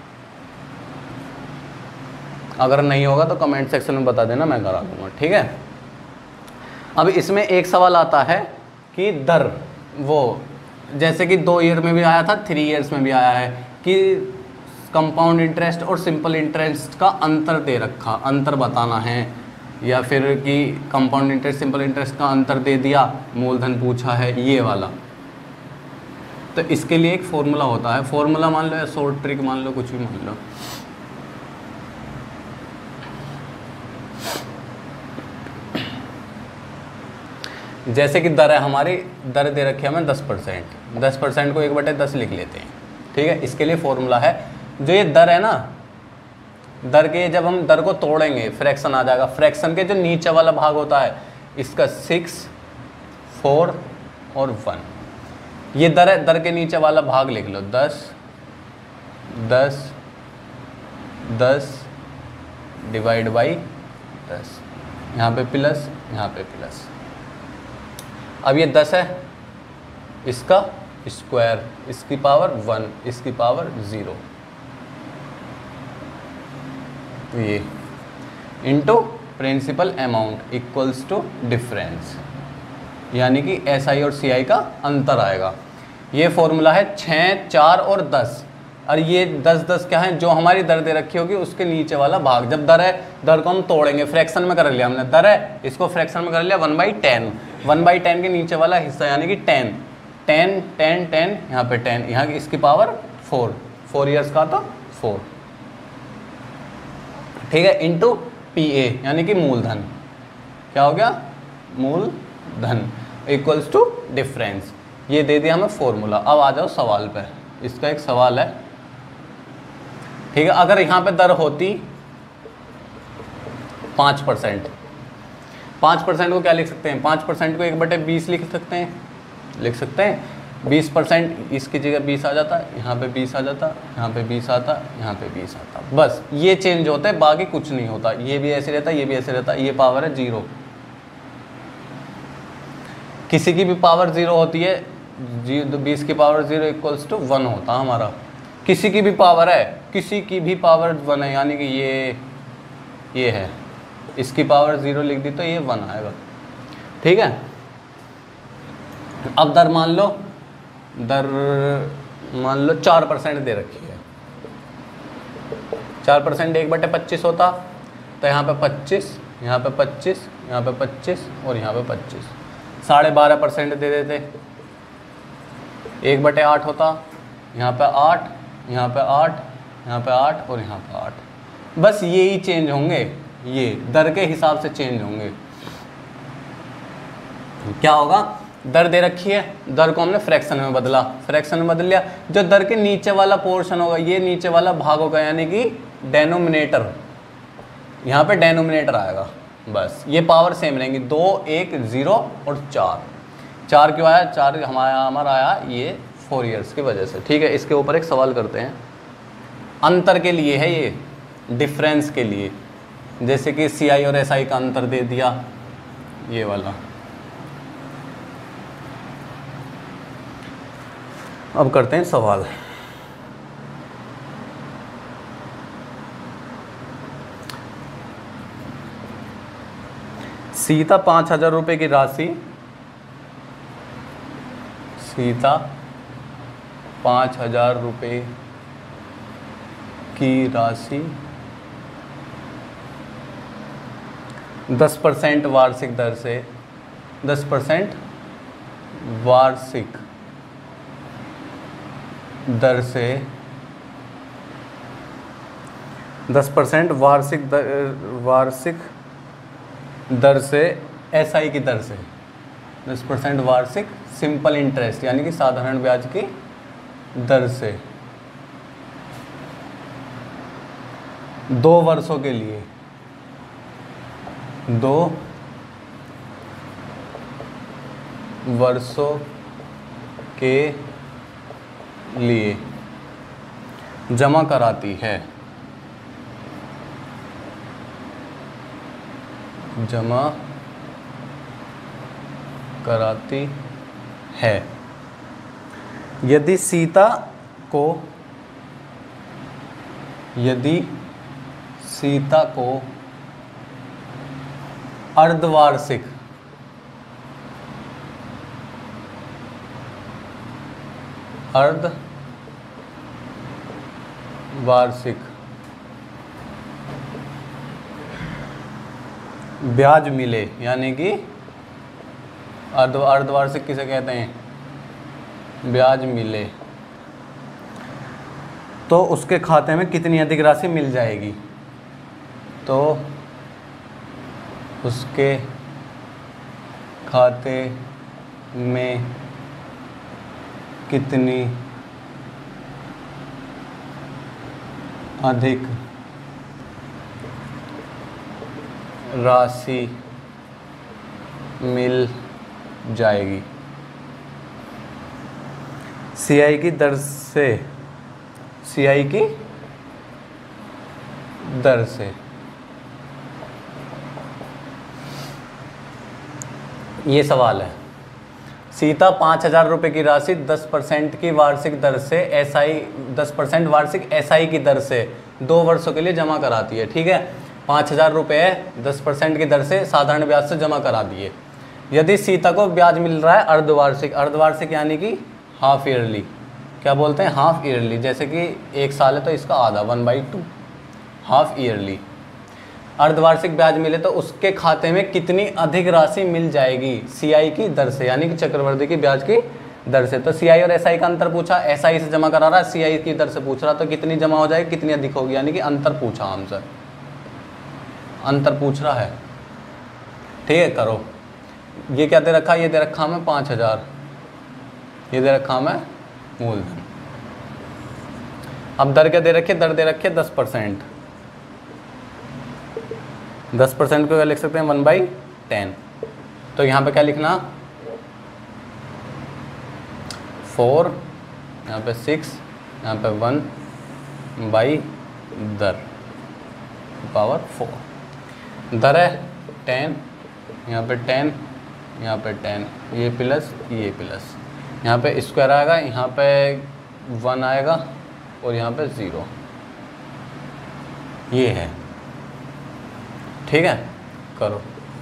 अगर नहीं होगा तो कमेंट सेक्शन में बता देना, मैं करा दूंगा। ठीक है, अब इसमें एक सवाल आता है कि दर, वो जैसे कि 2 ईयर में भी आया था, 3 ईयर्स में भी आया है कि कंपाउंड इंटरेस्ट और सिंपल इंटरेस्ट का अंतर दे रखा, अंतर बताना है, या फिर कि कंपाउंड इंटरेस्ट सिंपल इंटरेस्ट का अंतर दे दिया, मूलधन पूछा है, ये वाला। तो इसके लिए एक फॉर्मूला होता है, फॉर्मूला मान लो या शॉर्ट ट्रिक मान लो, कुछ भी मान लो। जैसे कि दर है हमारी, दर दे रखी है हमें 10%, 10% को 1/10 लिख लेते हैं, ठीक है। इसके लिए फॉर्मूला है, जो ये दर है ना, दर के जब हम दर को तोड़ेंगे फ्रैक्शन आ जाएगा, फ्रैक्शन के जो नीचे वाला भाग होता है इसका 6, 4 और 1, ये दर है, दर के नीचे वाला भाग लिख लो 10, 10, 10 डिवाइड बाई 10, यहाँ पे प्लस, यहाँ पे प्लस। अब ये 10 है, इसका स्क्वायर, इसकी पावर 1, इसकी पावर 0, ये into principal amount equals to difference, यानी कि SI और CI का अंतर आएगा। ये फॉर्मूला है 6, 4 और 10, और ये 10, 10 क्या है, जो हमारी दर दे रखी होगी उसके नीचे वाला भाग। जब दर है, दर को हम तोड़ेंगे, फ्रैक्शन में कर लिया हमने, दर है इसको फ्रैक्शन में कर लिया 1/10, 1/10 के नीचे वाला हिस्सा यानी कि 10, 10, 10, 10, यहाँ पे 10, यहाँ की इसकी पावर 4, 4 ईयर्स का तो 4, ठीक है, इंटू PA यानी कि मूलधन, क्या हो गया, मूलधन इक्वल्स टू डिफरेंस। ये दे दिया हमें फॉर्मूला। अब आ जाओ सवाल पे, इसका एक सवाल है, ठीक है। अगर यहाँ पे दर होती 5%, 5% को क्या लिख सकते हैं, 5% को 1/20 लिख सकते हैं, लिख सकते हैं। 20% इसकी जगह 20 आ जाता, यहाँ पे 20 आ जाता, यहाँ पे 20 आता, यहाँ पे 20 आता, बस ये चेंज होता है, बाकी कुछ नहीं होता। ये भी ऐसे रहता, ये भी ऐसे रहता, ये पावर है 0, किसी की भी पावर 0 होती है, 20 की पावर 0 इक्वल्स टू 1 होता हमारा। किसी की भी पावर है, किसी की भी पावर 1 है, यानी कि ये है, इसकी पावर 0 लिख दी तो ये 1 आएगा, ठीक है। अब दर मान लो, दर मान लो 4% दे रखी है, 4% 1/25 होता, तो यहाँ पे 25, यहाँ पे 25, यहाँ पे 25 और यहाँ पे 25, 12.5% दे देते, 1/8 होता, यहाँ पे 8, यहाँ पे 8, यहाँ पे 8 और यहाँ पे 8, बस ये ही चेंज होंगे, ये दर के हिसाब से चेंज होंगे। क्या होगा, दर दे रखी है, दर को हमने फ्रैक्शन में बदला, फ्रैक्शन में बदल लिया, जो दर के नीचे वाला पोर्शन होगा, ये नीचे वाला भाग होगा, यानी कि डेनोमिनेटर, यहाँ पे डेनोमिनेटर आएगा, बस ये पावर सेम रहेंगी, 2, 1, 0 और 4 क्यों आया, 4 हमारा आया ये 4 ईयर्स की वजह से, ठीक है। इसके ऊपर एक सवाल करते हैं, अंतर के लिए है ये, डिफरेंस के लिए, जैसे कि CI और SI का अंतर दे दिया, ये वाला। अब करते हैं सवाल, सीता 5,000 रुपये की राशि, सीता 5,000 रुपये की राशि 10% वार्षिक दर से, 10% वार्षिक दर से, 10% वार्षिक दर से SI की दर से, 10% वार्षिक सिंपल इंटरेस्ट यानी कि साधारण ब्याज की दर से 2 वर्षों के लिए, 2 वर्षों के लिए जमा कराती है, जमा कराती है। यदि सीता को अर्ध वार्षिक ब्याज मिले, यानी कि अर्धवार्षिक किसे कहते हैं, ब्याज मिले, तो उसके खाते में कितनी अधिक राशि मिल जाएगी, तो उसके खाते में कितनी अधिक राशि मिल जाएगी, सीआई की दर से, सीआई की दर से। ये सवाल है, सीता 5,000 रुपये की राशि 10% की वार्षिक दर से एसआई 10% वार्षिक एसआई की दर से 2 वर्षों के लिए जमा कराती है। ठीक है, 5,000 रुपये 10% की दर से साधारण ब्याज से जमा करा दिए। यदि सीता को ब्याज मिल रहा है अर्धवार्षिक, अर्धवार्षिक यानी कि हाफ ईयरली, क्या बोलते हैं, हाफ ईयरली, जैसे कि 1 साल है तो इसका आधा 1/2 हाफ ईयरली। अर्धवार्षिक ब्याज मिले तो उसके खाते में कितनी अधिक राशि मिल जाएगी, सीआई की दर से, यानी कि चक्रवृद्धि की ब्याज की दर से। तो सीआई और एसआई का अंतर पूछा, एसआई से जमा करा रहा है, सीआई की दर से पूछ रहा, तो कितनी जमा हो जाएगी, कितनी अधिक होगी, यानी कि अंतर पूछा हमसे, अंतर पूछ रहा है। ठीक है, करो। ये क्या दे रखा, ये दे रखा हमें 5,000, ये दे रखा हमें मूलधन। अब दर क्या दे रखी है, दर दे रखी है 10%। 10% को क्या लिख सकते हैं, 1/10। तो यहाँ पे क्या लिखना, 4, यहाँ पे 6, यहाँ पे 1 बाई दर पावर 4। दर है 10, यहाँ पे 10, यहाँ पे 10, ये प्लस ये प्लस, यहाँ पे स्क्वायर आएगा, यहाँ पे 1 आएगा और यहाँ पे 0, ये है। ठीक है, करो।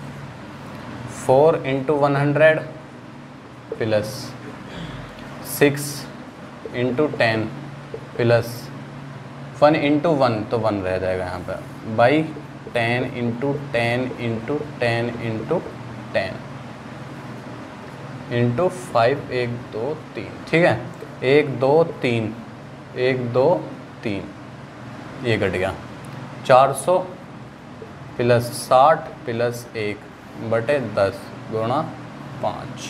4 × 100 प्लस 6 × 10 प्लस 1 × 1, तो 1 रह जाएगा यहाँ पे, बाई 10 × 10 × 10 × 10 इंटू 5, 1 2 3। ठीक है, 1 2 3, 1 2 3, ये कट गया। 400 प्लस 60 प्लस 1/10 गुणा 5।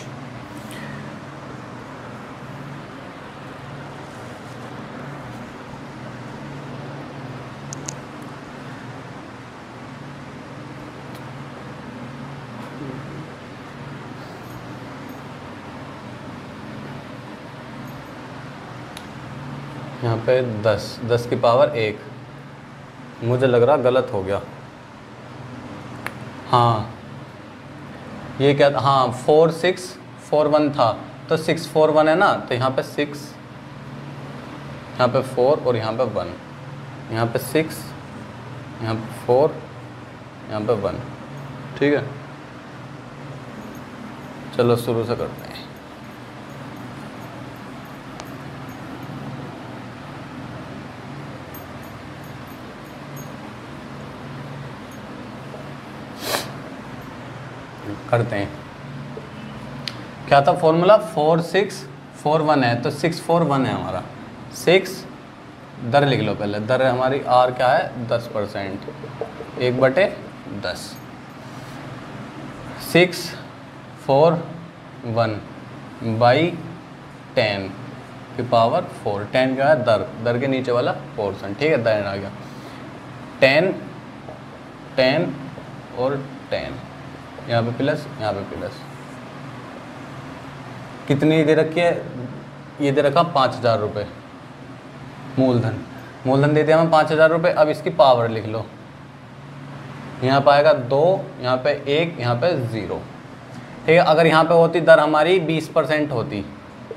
यहाँ पे 10 की पावर 1, मुझे लग रहा गलत हो गया। हाँ, ये क्या था, हाँ 4 6 4 1 था, तो 6 4 1 है ना, तो यहाँ पे 6, यहाँ पे 4 और यहाँ पे 1, यहाँ पे 6, यहाँ पे 4, यहाँ पे 1। ठीक है, चलो शुरू से करते हैं। करते हैं, क्या था फॉर्मूला, 4 6 4 1 है, तो 6 4 1 है हमारा। 6 दर लिख लो पहले, दर हमारी आर क्या है 10%, 1/10। 6 4 1 बाई 10 की पावर 4। 10 क्या है, दर के नीचे वाला पोर्शन। ठीक है, दर आ गया 10 10 और 10, यहाँ पे प्लस यहाँ पे प्लस। कितनी दे रखी है, ये दे रखा 5,000 रुपये मूलधन। मूलधन दे दिया हमें 5,000 रुपये। अब इसकी पावर लिख लो, यहाँ पे आएगा 2, यहाँ पे 1, यहाँ पे 0। ठीक है, अगर यहाँ पे होती दर हमारी 20% होती,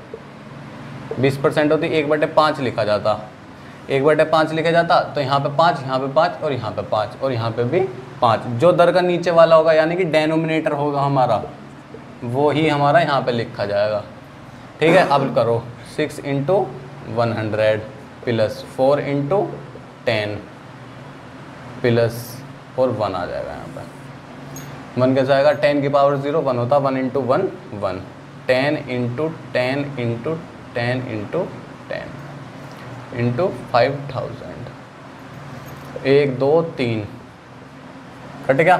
20% होती, 1/5 लिखा जाता, 1/5 लिखा जाता, तो यहाँ पे 5, यहाँ पे 5 और यहाँ पे 5 और यहाँ पे भी 5। जो दर का नीचे वाला होगा यानी कि डेनोमिनेटर होगा हमारा, वो ही हमारा यहाँ पे लिखा जाएगा। ठीक है, अब करो 6 इंटू 100 प्लस 4 इंटू 10 प्लस और 1 आ जाएगा यहाँ पर। 1 कैसे आएगा? 10 की पावर 0 1 होता, 1 into 1 1, 10 into 10 into 10 into 10 into 5000। 1 2 3 cut गया।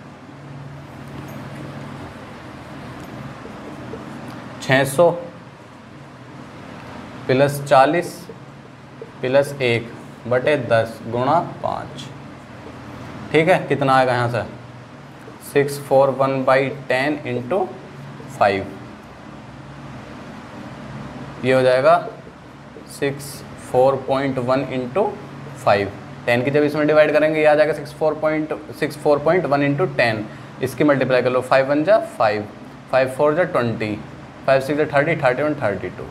600 प्लस 40 प्लस 1 बटे 10 गुणा 5। ठीक है, कितना आएगा यहाँ से? 641/10 इंटू 5, ये हो जाएगा 64.1 इंटू 5। 10 की जब इसमें डिवाइड करेंगे ये आ जाएगा 64.1 इंटू 10। इसकी मल्टीप्लाई कर लो, 5 1 जा 5, 5 4 जा 20, 5 6 जा 30, 31 32।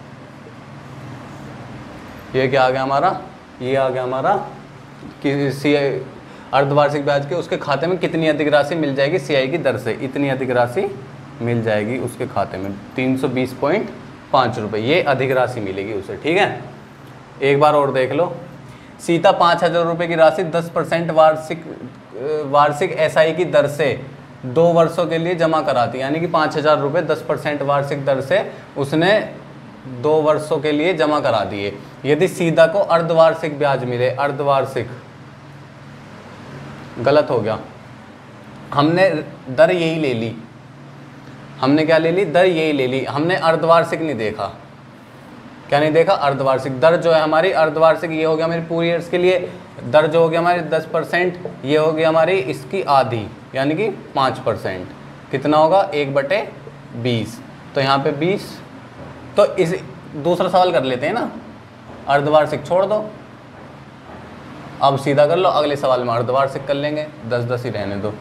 ये क्या आ गया हमारा? ये आ गया हमारा कि अर्धवार्षिक ब्याज के उसके खाते में कितनी अधिक राशि मिल जाएगी सीआई की दर से। इतनी अधिक राशि मिल जाएगी उसके खाते में 320.5 रुपये, ये अधिक राशि मिलेगी उसे। ठीक है, एक बार और देख लो। सीता 5000 रुपये की राशि 10% वार्षिक एसआई की दर से 2 वर्षों के लिए जमा कराती है। यानी कि 5000 रुपये 10% वार्षिक दर से उसने 2 वर्षों के लिए जमा करा दिए। यदि सीता को अर्धवार्षिक ब्याज मिले, अर्धवार्षिक गलत हो गया, हमने दर यही ले ली। हमने क्या ले ली? दर यही ले ली। हमने अर्धवार्षिक नहीं देखा। क्या नहीं देखा? अर्धवार्षिक दर जो है हमारी अर्धवार्षिक, ये हो गया मेरी पूरी ईयर्स के लिए। दर जो हो गया हमारी 10%, ये हो गया हमारी इसकी आधी यानी कि 5%। कितना होगा? 1/20। तो यहाँ पे 20। तो इस दूसरा सवाल कर लेते हैं ना, अर्धवार्षिक छोड़ दो, अब सीधा कर लो। अगले सवाल में अर्धवार्षिक कर लेंगे, 10-10 ही रहने दो।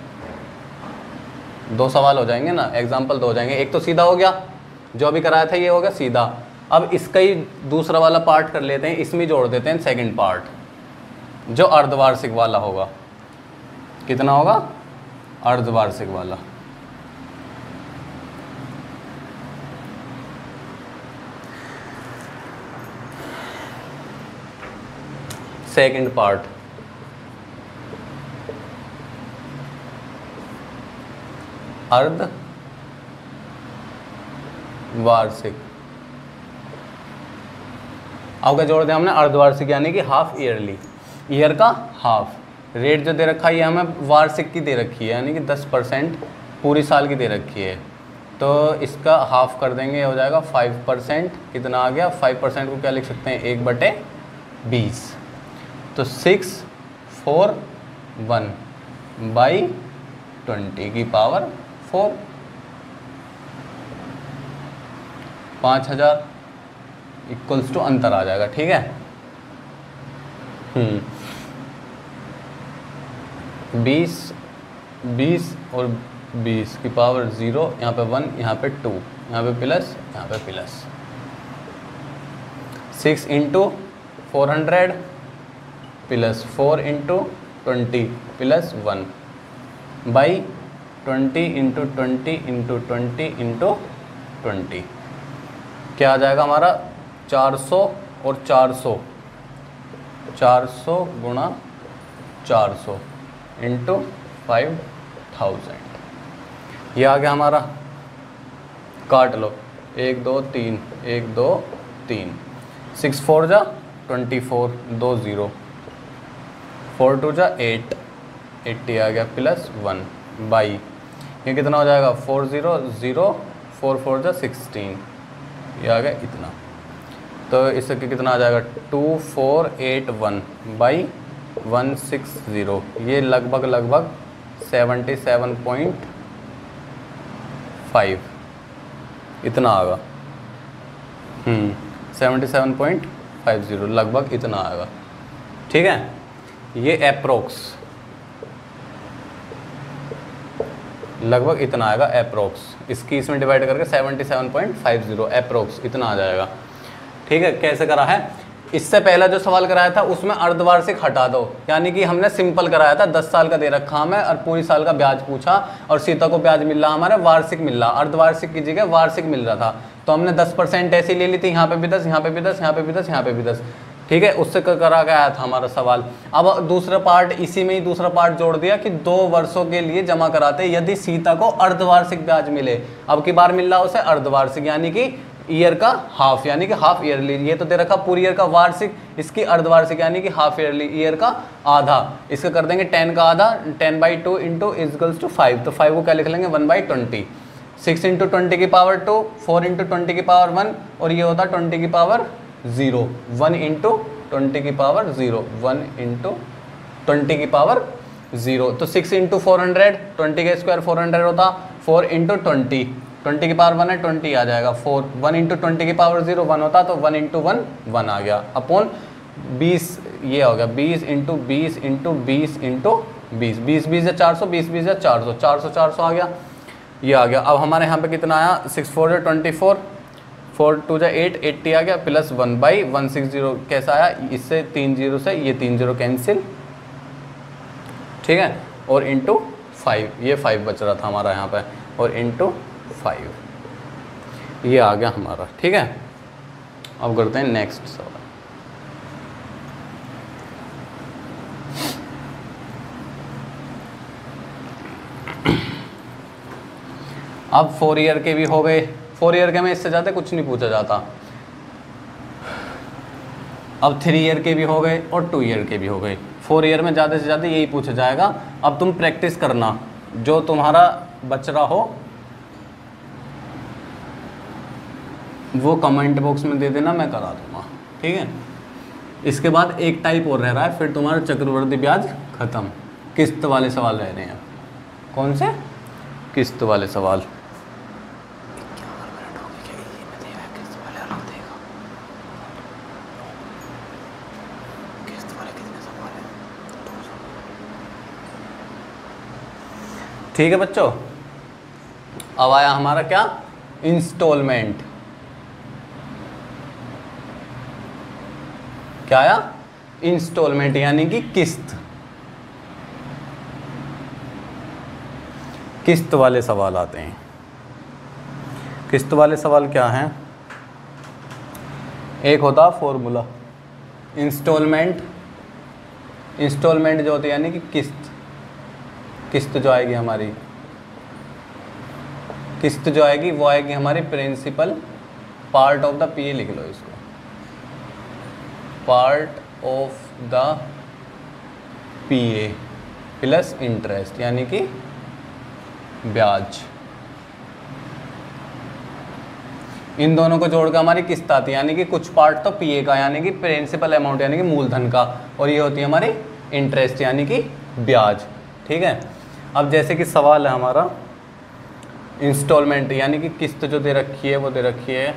2 सवाल हो जाएंगे ना, एग्जाम्पल 2 हो जाएंगे। एक तो सीधा हो गया, जो अभी कराया था ये हो गया सीधा। अब इसका ही दूसरा वाला पार्ट कर लेते हैं, इसमें जोड़ देते हैं सेकंड पार्ट जो अर्धवार्षिक वाला होगा। कितना होगा? अर्धवार्षिक वाला। सेकंड पार्ट अर्धवार्षिक। अब क्या जोड़ दिया हमने? अर्धवार्षिक यानी कि हाफ ईयरली, ईयर का हाफ। रेट जो दे रखा है ये हमें वार्षिक की दे रखी है, यानी कि 10% पूरी साल की दे रखी है। तो इसका हाफ कर देंगे, हो जाएगा 5%। कितना आ गया? 5% को क्या लिख सकते हैं? 1/20। तो 641/20 की पावर 4। 5000 इक्वल्स टू अंतर आ जाएगा। ठीक है, 20 और 20 की पावर 0, यहाँ पे 1, यहाँ पे 2, यहाँ पे प्लस, यहाँ पे plus. 6 into 400 plus 4 into 20 plus 1 by 20 into 20 into 20 into 20। क्या आ जाएगा हमारा? 400 और 400, 400 गुणा 400 इंटू 5000। ये आ गया हमारा। काट लो, 1 2 3, 1 2 3, 6 4 जा 24, 2 0, 4 2 जा 8, 80 आ गया प्लस 1 बाई, ये कितना हो जाएगा? 4 0 0, 4 4 जा 16, ये आ गया इतना। तो इससे कितना आ जाएगा? 2481 बाई 160। ये लगभग 77.5 इतना आएगा। 77.50 लगभग इतना आएगा। ठीक है, ये अप्रोक्स लगभग इतना आएगा अप्रोक्स। इसकी इसमें डिवाइड करके 77.50 अप्रोक्स इतना आ जाएगा। ठीक है, कैसे करा है? इससे पहला जो सवाल कराया था उसमें अर्धवार्षिक हटा दो, यानी कि हमने सिंपल कराया था 10 साल का दे रखा हमें और पूरी साल का ब्याज पूछा और सीता को ब्याज मिल रहा हमारे वार्षिक मिल रहा, अर्धवार्षिक की जगह वार्षिक मिल रहा था, तो हमने 10% ऐसी ले ली थी, यहाँ पे भी 10, यहाँ पे भी 10, यहाँ पे भी 10, यहाँ पे भी 10, ठीक है, उससे करा गया था हमारा सवाल। अब दूसरा पार्ट, इसी में ही दूसरा पार्ट जोड़ दिया कि 2 वर्षों के लिए जमा कराते यदि सीता को अर्धवार्षिक ब्याज मिले, अब की बार मिल रहा उसे अर्धवार्षिक यानी कि ईयर का हाफ, यानी कि हाफ ईयरली, ये तो दे रखा पूरी ईयर का वार्षिक, इसकी अर्धवार्षिक यानी कि हाफ ईयरली, ईयर का आधा, इसका कर देंगे 10 का आधा, 10/2 इंटू इजकल्स टू 5, तो 5 को क्या लिख लेंगे 1/20, 6 इंटू 20 की पावर 2, 4 इंटू 20 की पावर 1 और ये होता 20 की पावर 0, 1 इंटू 20 की पावर 0, 1 इंटू 20 की पावर 0, तो 6 इंटू 400, 20 का स्क्वायर 400 होता, 4 इंटू 20, 20 की पावर 1 है 20 आ जाएगा, 4, 1 इंटू 20 की पावर 0 1 होता, तो 1 इंटू 1 1 आ गया, अपॉन 20, ये हो गया 20 इंटू 20 इंटू 20 इंटू 20, 20 20 या 400, 20 20 या 400, 400 400 आ गया, ये आ गया। अब हमारे यहाँ पे कितना आया, 6 4 जा 24, 4 2 जा 8, 80 आ गया, प्लस 1/160 कैसा आया, इससे 3 0 से ये 3 0 कैंसिल, ठीक है, और इंटू 5, ये 5 बच रहा था हमारा यहाँ पे, और इंटू 5, ये आ गया हमारा, ठीक है। अब करते हैं नेक्स्ट सवाल। अब 4 ईयर के भी हो गए, 4 ईयर के में इससे ज़्यादा कुछ नहीं पूछा जाता। अब 3 ईयर के भी हो गए और 2 ईयर के भी हो गए। 4 ईयर में ज़्यादा से ज़्यादा यही पूछा जाएगा। अब तुम प्रैक्टिस करना, जो तुम्हारा बच रहा हो वो कमेंट बॉक्स में दे देना, मैं करा दूंगा, ठीक है। इसके बाद एक टाइप और रह रहा है, फिर तुम्हारा चक्रवृद्धि ब्याज खत्म। किस्त वाले सवाल रह रहे हैं। कौन से? किस्त वाले सवाल। ठीक है बच्चों, अब आया हमारा क्या, इंस्टॉलमेंट। क्या आया? इंस्टॉलमेंट यानी कि किस्त। किस्त वाले सवाल आते हैं। किस्त वाले सवाल क्या हैं? एक होता फॉर्मूला इंस्टॉलमेंट। इंस्टॉलमेंट जो होती है यानी कि किस्त, किस्त जो आएगी हमारी, किस्त जो आएगी वो आएगी हमारी principal part of the PA, लिख लो इसको, part of the PA plus interest यानी कि ब्याज। इन दोनों को जोड़कर हमारी किस्त आती है, यानी कि कुछ पार्ट तो पीए का यानी कि प्रिंसिपल अमाउंट यानी कि मूलधन का, और ये होती है हमारी इंटरेस्ट यानी कि ब्याज, ठीक है। अब जैसे कि सवाल है हमारा इंस्टॉलमेंट यानी कि किस्त जो दे रखी है वो दे रखी है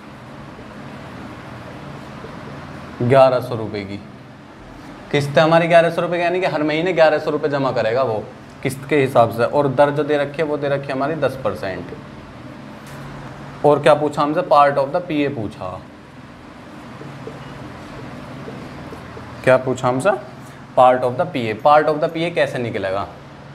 1100 रुपये की किस्त है हमारी, 1100 रुपये की, यानी कि हर महीने 1100 रुपये जमा करेगा वो किस्त के हिसाब से। और दर जो दे रखी है वो दे रखी है हमारी 10%। और क्या पूछा हमसे? पार्ट ऑफ द पीए पूछा। क्या पूछा हमसे? Part of the PA. Part of the PA कैसे निकलेगा?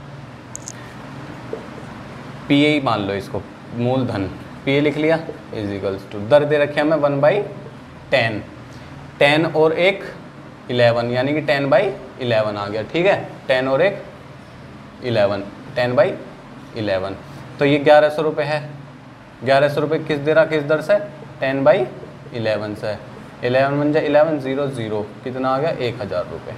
पीए ही मान लो इसको, मूलधन पीए लिख लिया, इजिकल्स टू दर दे रखे हमें 1/10, 10 और 1 11 यानी कि 10/11 आ गया, ठीक है। 10 और 1 11, 10/11, तो ये 1100 रुपये है। 1100 रुपये किस दे रहा, किस दर से? 10/11 से। 11 बन जाए 11 0 0, कितना आ गया? 1000 रुपये।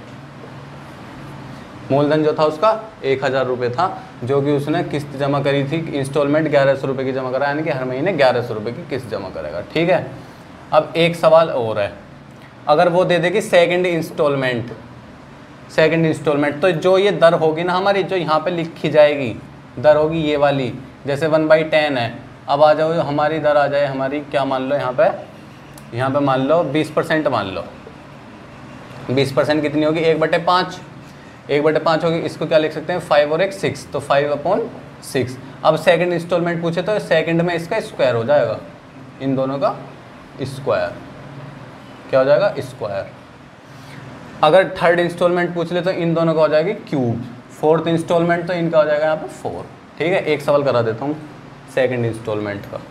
मूलधन जो था उसका 1000 रुपये था, जो कि उसने किस्त जमा करी थी, इंस्टॉलमेंट 1100 रुपये की जमा करा, यानी कि हर महीने 1100 रुपये की किस्त जमा करेगा, ठीक है। अब एक सवाल और है, अगर वो दे देगी सेकंड इंस्टॉलमेंट, सेकंड इंस्टॉलमेंट, तो जो ये दर होगी ना हमारी, जो यहाँ पे लिखी जाएगी दर होगी ये वाली, जैसे 1/10 है। अब आ जाओ हमारी दर आ जाए हमारी, क्या मान लो यहाँ पे मान लो 20% मान लो। 20% कितनी होगी? 1/5, 1/5 होगी। इसको क्या लिख सकते हैं? 5 और 1 6, तो 5/6। अब सेकंड इंस्टॉलमेंट पूछे तो सेकंड में इसका स्क्वायर हो जाएगा, इन दोनों का स्क्वायर, क्या हो जाएगा, स्क्वायर। अगर थर्ड इंस्टॉलमेंट पूछ ले तो इन दोनों का हो जाएगी क्यूब, फोर्थ इंस्टॉलमेंट तो इनका हो जाएगा यहाँ पे 4। ठीक है, एक सवाल करा देता हूँ सेकंड इंस्टॉलमेंट का,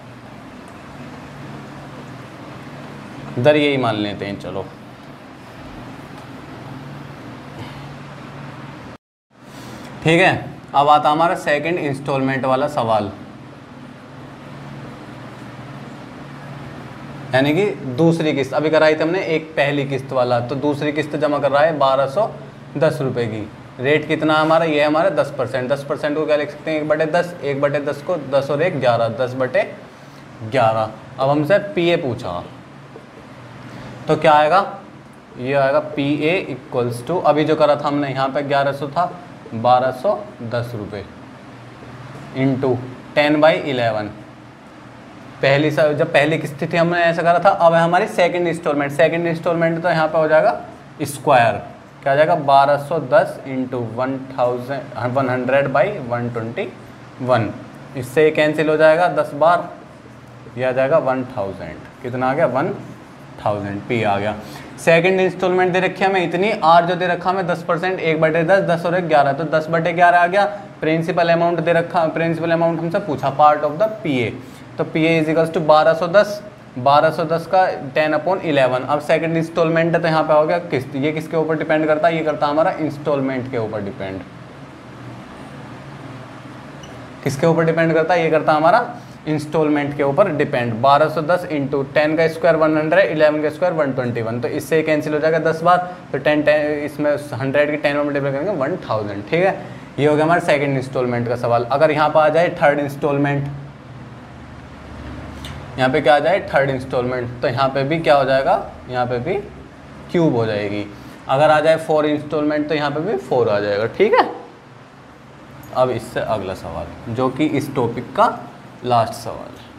इधर यही मान लेते हैं। चलो ठीक है, अब आता हमारा सेकंड इंस्टॉलमेंट वाला सवाल, यानी कि दूसरी किस्त। अभी कराई थी हमने एक पहली किस्त वाला, तो दूसरी किस्त जमा कर रहा है 1210 रुपये की। रेट कितना हमारा, ये हमारा 10%। 10% को क्या लिख सकते हैं, 1/10। 1/10 को 10 और 1 11, 10/11। अब हमसे PA पूछा तो क्या आएगा, ये आएगा PA इक्वल्स टू, अभी जो करा था हमने यहाँ पे 1100 था, 1210 रुपये इंटू 10/11। जब पहली किस्त थी हमने ऐसा करा था। अब है हमारी सेकंड इंस्टॉलमेंट। सेकंड इंस्टॉलमेंट तो यहाँ पे हो जाएगा स्क्वायर, क्या हो जाएगा 1210 इंटू 100/121। इससे कैंसिल हो जाएगा 10 बार, यह आ जाएगा 1000। कितना आ गया, 1000। P आ गया। सेकंड इंस्टॉलमेंट दे रखी है हमें इतनी, आर जो दे रखा हमें 10%, 1/10, 10 और 1 11, तो 10/11 आ गया। प्रिंसिपल अमाउंट दे रखा, प्रिंसिपल अमाउंट हमसे पूछा पार्ट ऑफ द PA, तो PA इज इक्वल्स टू 1210 का 10/11। अब सेकंड इंस्टॉलमेंट है तो यहाँ पे हो गया किस्त। ये किसके ऊपर डिपेंड करता है, ये करता है हमारा इंस्टॉलमेंट के ऊपर डिपेंड। किसके ऊपर डिपेंड करता है, ये करता है हमारा इंस्टॉलमेंट के ऊपर डिपेंड। 1210 इंटू 10 का स्क्वायर 100, 11 का स्क्वायर 121, तो इससे कैंसिल हो जाएगा 10 बार, तो 10 इसमें 100 के 10 में मल्टीप्लाई करेंगे 1000। ठीक है, ये हो गया हमारा सेकंड इंस्टॉलमेंट का सवाल। अगर यहाँ पर आ जाए थर्ड इंस्टॉलमेंट, यहाँ पे क्या आ जाए थर्ड इंस्टॉलमेंट, तो यहाँ पे भी क्या हो जाएगा, यहाँ पे भी क्यूब हो जाएगी। अगर आ जाए 4 इंस्टॉलमेंट तो यहाँ पे भी 4 आ जाएगा। ठीक है, अब इससे अगला सवाल जो कि इस टॉपिक का लास्ट सवाल है।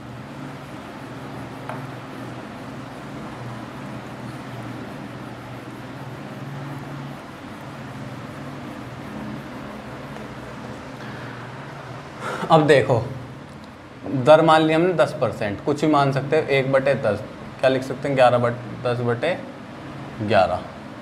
अब देखो, दर मान लिया हमने 10%, कुछ भी मान सकते हैं, 1/10, क्या लिख सकते हैं 10/11।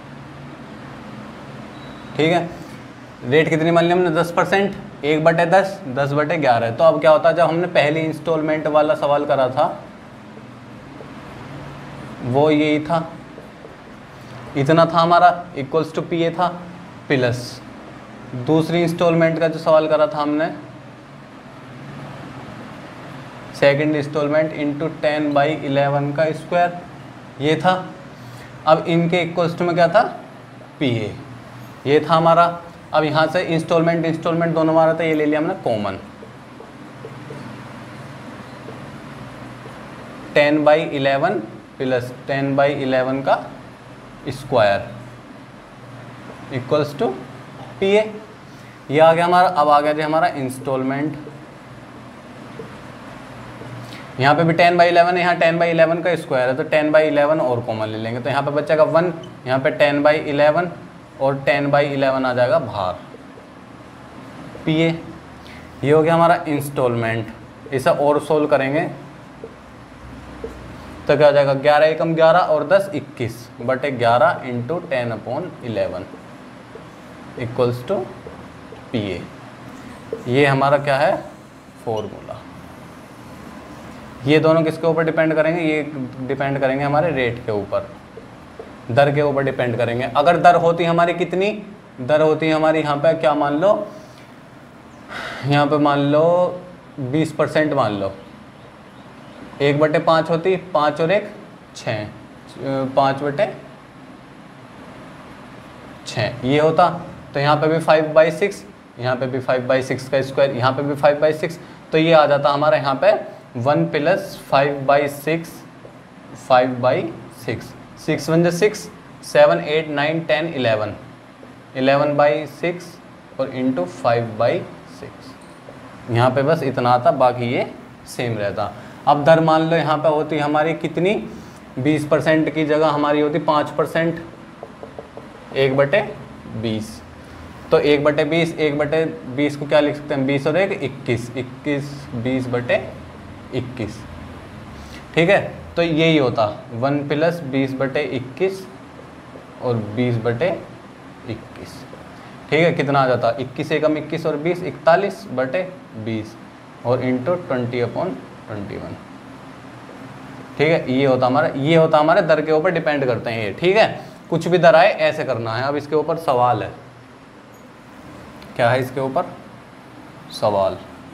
ठीक है, रेट कितनी मान लिया हमने 10%, 1/10, 10/11। तो अब क्या होता है, जब हमने पहली इंस्टॉलमेंट वाला सवाल करा था वो यही था, इतना था हमारा, इक्वल्स टू PA था, प्लस दूसरी इंस्टॉलमेंट का जो सवाल करा था हमने, सेकंड इंस्टॉलमेंट इंटू 10/11 का स्क्वायर, ये था। अब इनके इक्वल्स टू में क्या था, PA, ये था हमारा। अब यहाँ से इंस्टॉलमेंट दोनों हमारा था, ये ले लिया हमने कॉमन, 10/11 प्लस 10/11 का स्क्वायर इक्वल्स टू PA, ये आ गया हमारा। अब आ गया जी हमारा इंस्टॉलमेंट, यहाँ पे भी 10/11 है, यहाँ 10/11 का स्क्वायर है, तो 10/11 और कॉमन ले लेंगे, तो यहाँ पे बचेगा 1, यहाँ पे 10/11 और 10/11 आ जाएगा बाहर, PA। ये हो गया हमारा इंस्टॉलमेंट। इसे और सोल्व करेंगे तो क्या हो जाएगा, 11 एकम 11 और 10 21/11 इंटू 10/11 इक्वल्स टू PA। ये हमारा क्या है फॉर्मूला। ये दोनों किसके ऊपर डिपेंड करेंगे, ये डिपेंड करेंगे हमारे रेट के ऊपर, दर के ऊपर डिपेंड करेंगे। अगर दर होती हमारी कितनी, दर होती हमारी यहाँ पे क्या मान लो, यहाँ पे मान लो 20% मान लो, 1/5 होती, 5 और 1 6, 5/6 ये होता, तो यहाँ पे भी 5/6, यहाँ पे भी 5/6 का स्क्वायर, यहाँ पे भी 5/6, तो ये आ जाता हमारा यहाँ पे 1 प्लस 5/6, 5/6, 6 1 6, 7 8 9 10 11, 11/6 और इंटू 5/6। यहाँ पे बस इतना आता, बाकी ये सेम रहता। अब दर मान लो यहाँ पे होती हमारी कितनी, 20% की जगह हमारी होती 5%, 1/20, तो 1/20, 1/20 को क्या लिख सकते हैं, 20 और 1 21, 21 20/21। ठीक है, तो यही होता 1 + 20/21 और 20/21। ठीक है, कितना आ जाता 21 एकम 21 और 20 41/20 और इंटू 20/21। ठीक है, ये होता हमारे दर के ऊपर डिपेंड करते हैं ये। ठीक है, कुछ भी दर आए ऐसे करना है। अब इसके ऊपर सवाल है, क्या है इसके ऊपर सवाल।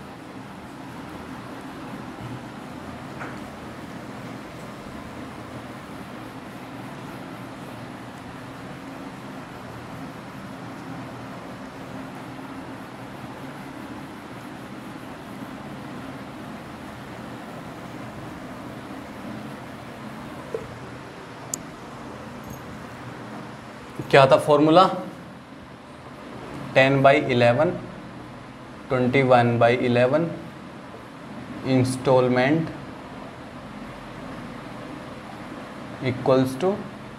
क्या था फॉर्मूला 10/11 21/11 इंस्टॉलमेंट इक्वल्स टू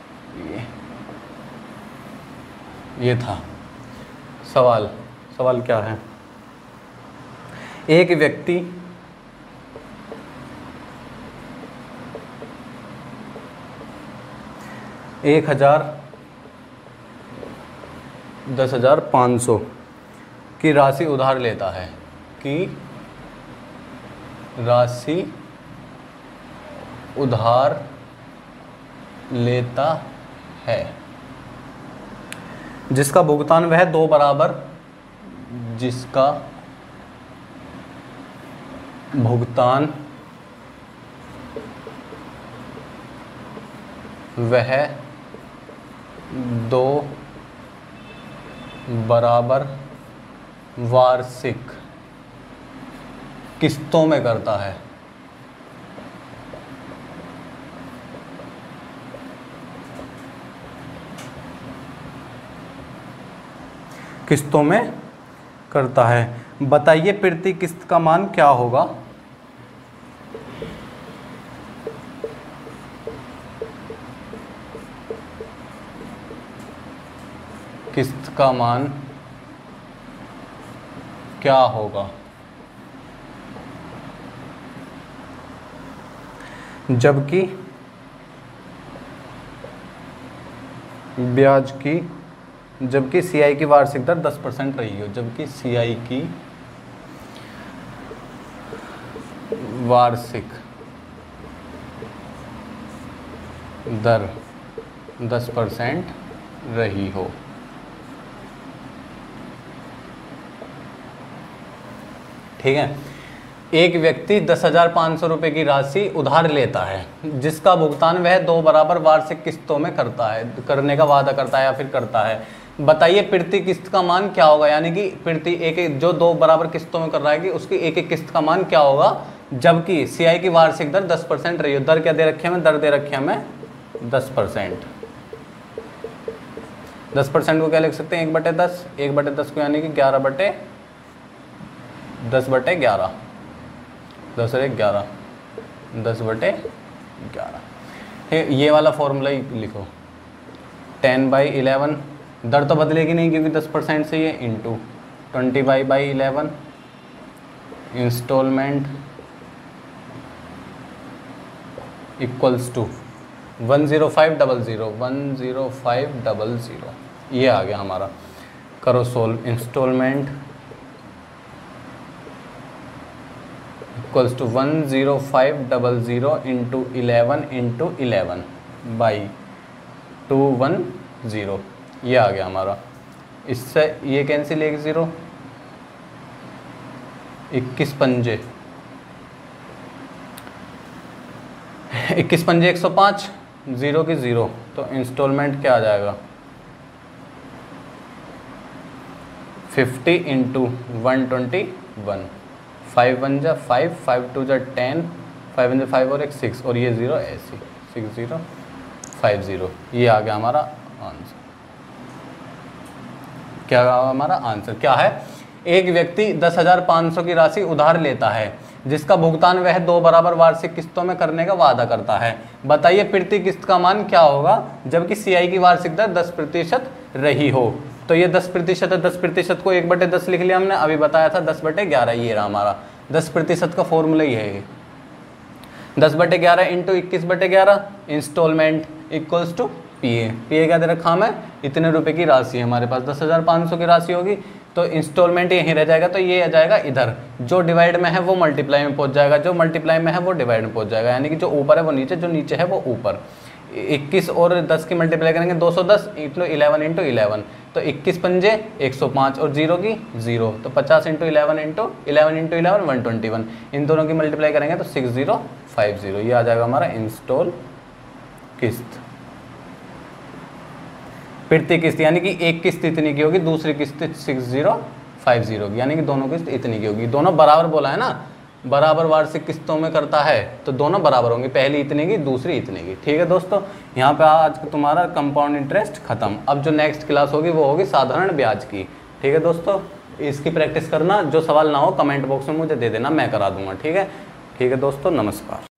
ये था सवाल। सवाल क्या है, एक व्यक्ति एक 10,500 की राशि उधार लेता है, कि राशि उधार लेता है, जिसका भुगतान वह दो बराबर जिसका भुगतान वह दो बराबर वार्षिक किस्तों में करता है। किस्तों में करता है, बताइए प्रति किस्त का मान क्या होगा। किस्त का मान क्या होगा जबकि ब्याज की जबकि सीआई की वार्षिक दर 10% रही हो, जबकि सीआई की वार्षिक दर 10% रही हो। ठीक है, एक व्यक्ति 10,500 रुपये की राशि उधार लेता है, जिसका भुगतान वह दो बराबर वार्षिक किस्तों में करता है, करने का वादा करता है या फिर करता है। बताइए प्रति किस्त का मान क्या होगा, यानी कि प्रति एक जो दो बराबर किस्तों में कर रहा है कि उसकी एक एक किस्त का मान क्या होगा, जबकि सीआई की वार्षिक दर 10% रही हो। दर क्या दे रखे हमें, दर दे रखे हमें 10%। 10% को क्या लिख सकते हैं, 1/10। 1/10 को यानी कि 11/10/11 10 और 1 11 10/11। ये वाला फॉर्मूला ही लिखो, 10/11 दर तो बदलेगी नहीं क्योंकि 10% से ये इंटू 20/11 इंस्टॉलमेंट इक्वल्स टू 10500 10500। ये आ गया हमारा, करो solve. Installment equals to 10500 into 11 by 210। ये आ गया हमारा, इससे ये कैंसिल, 1 0 21 पंजे 105 0 की 0, तो इंस्टॉलमेंट क्या आ जाएगा 50 इंटू 121। 5 1 जा 5 5 2 जा 10 5 1 जा 5 और 1 6 और ये 0 ऐसी 6050। ये आ गया हमारा आंसर। क्या हमारा आंसर क्या है, एक व्यक्ति 10,500 की राशि उधार लेता है, जिसका भुगतान वह दो बराबर वार्षिक किस्तों में करने का वादा करता है। बताइए प्रति किस्त का मान क्या होगा जबकि सीआई की वार्षिक दर 10% रही हो। तो ये 10% है, 10% को 1/10 लिख लिया हमने, अभी बताया था 10/11। ये रहा हमारा 10% का फॉर्मूला ही है ये। 10/11 into 21/11 installment equals to PA। PA क्या दे रखा हमें, इतने रुपए की राशि है हमारे पास, 10,500 की राशि होगी तो इंस्टॉलमेंट यहीं रह जाएगा, तो ये आ जाएगा इधर, जो डिवाइड में है वो मल्टीप्लाई में पहुंच जाएगा, जो मल्टीप्लाई में है वो डिवाइड में पहुंच जाएगा, यानी कि जो ऊपर है वो नीचे, जो नीचे है वो ऊपर। 21 और 10 की मल्टीप्लाई करेंगे 210 इंटू 11 इंटू 11, तो 21 पंजे 105 और 0 की 0, तो 50 इंटू 11 इंटू 11 इंटू 11 121, इन दोनों की मल्टीप्लाई करेंगे तो 6050, ये आ जाएगा हमारा इंस्टॉल किस्त, प्रति किस्त, यानी कि एक किस्त इतनी की होगी, दूसरी किस्त 6050 की, यानी कि दोनों किस्त इतनी की होगी। दोनों बराबर बोला है ना, बराबर वार्षिक किस्तों में करता है तो दोनों बराबर होंगी, पहली इतने की दूसरी इतने की। ठीक है दोस्तों, यहाँ पे आज तुम्हारा कंपाउंड इंटरेस्ट खत्म। अब जो नेक्स्ट क्लास होगी वो होगी साधारण ब्याज की। ठीक है दोस्तों, इसकी प्रैक्टिस करना, जो सवाल ना हो कमेंट बॉक्स में मुझे दे देना, मैं करा दूंगा। ठीक है दोस्तों, नमस्कार।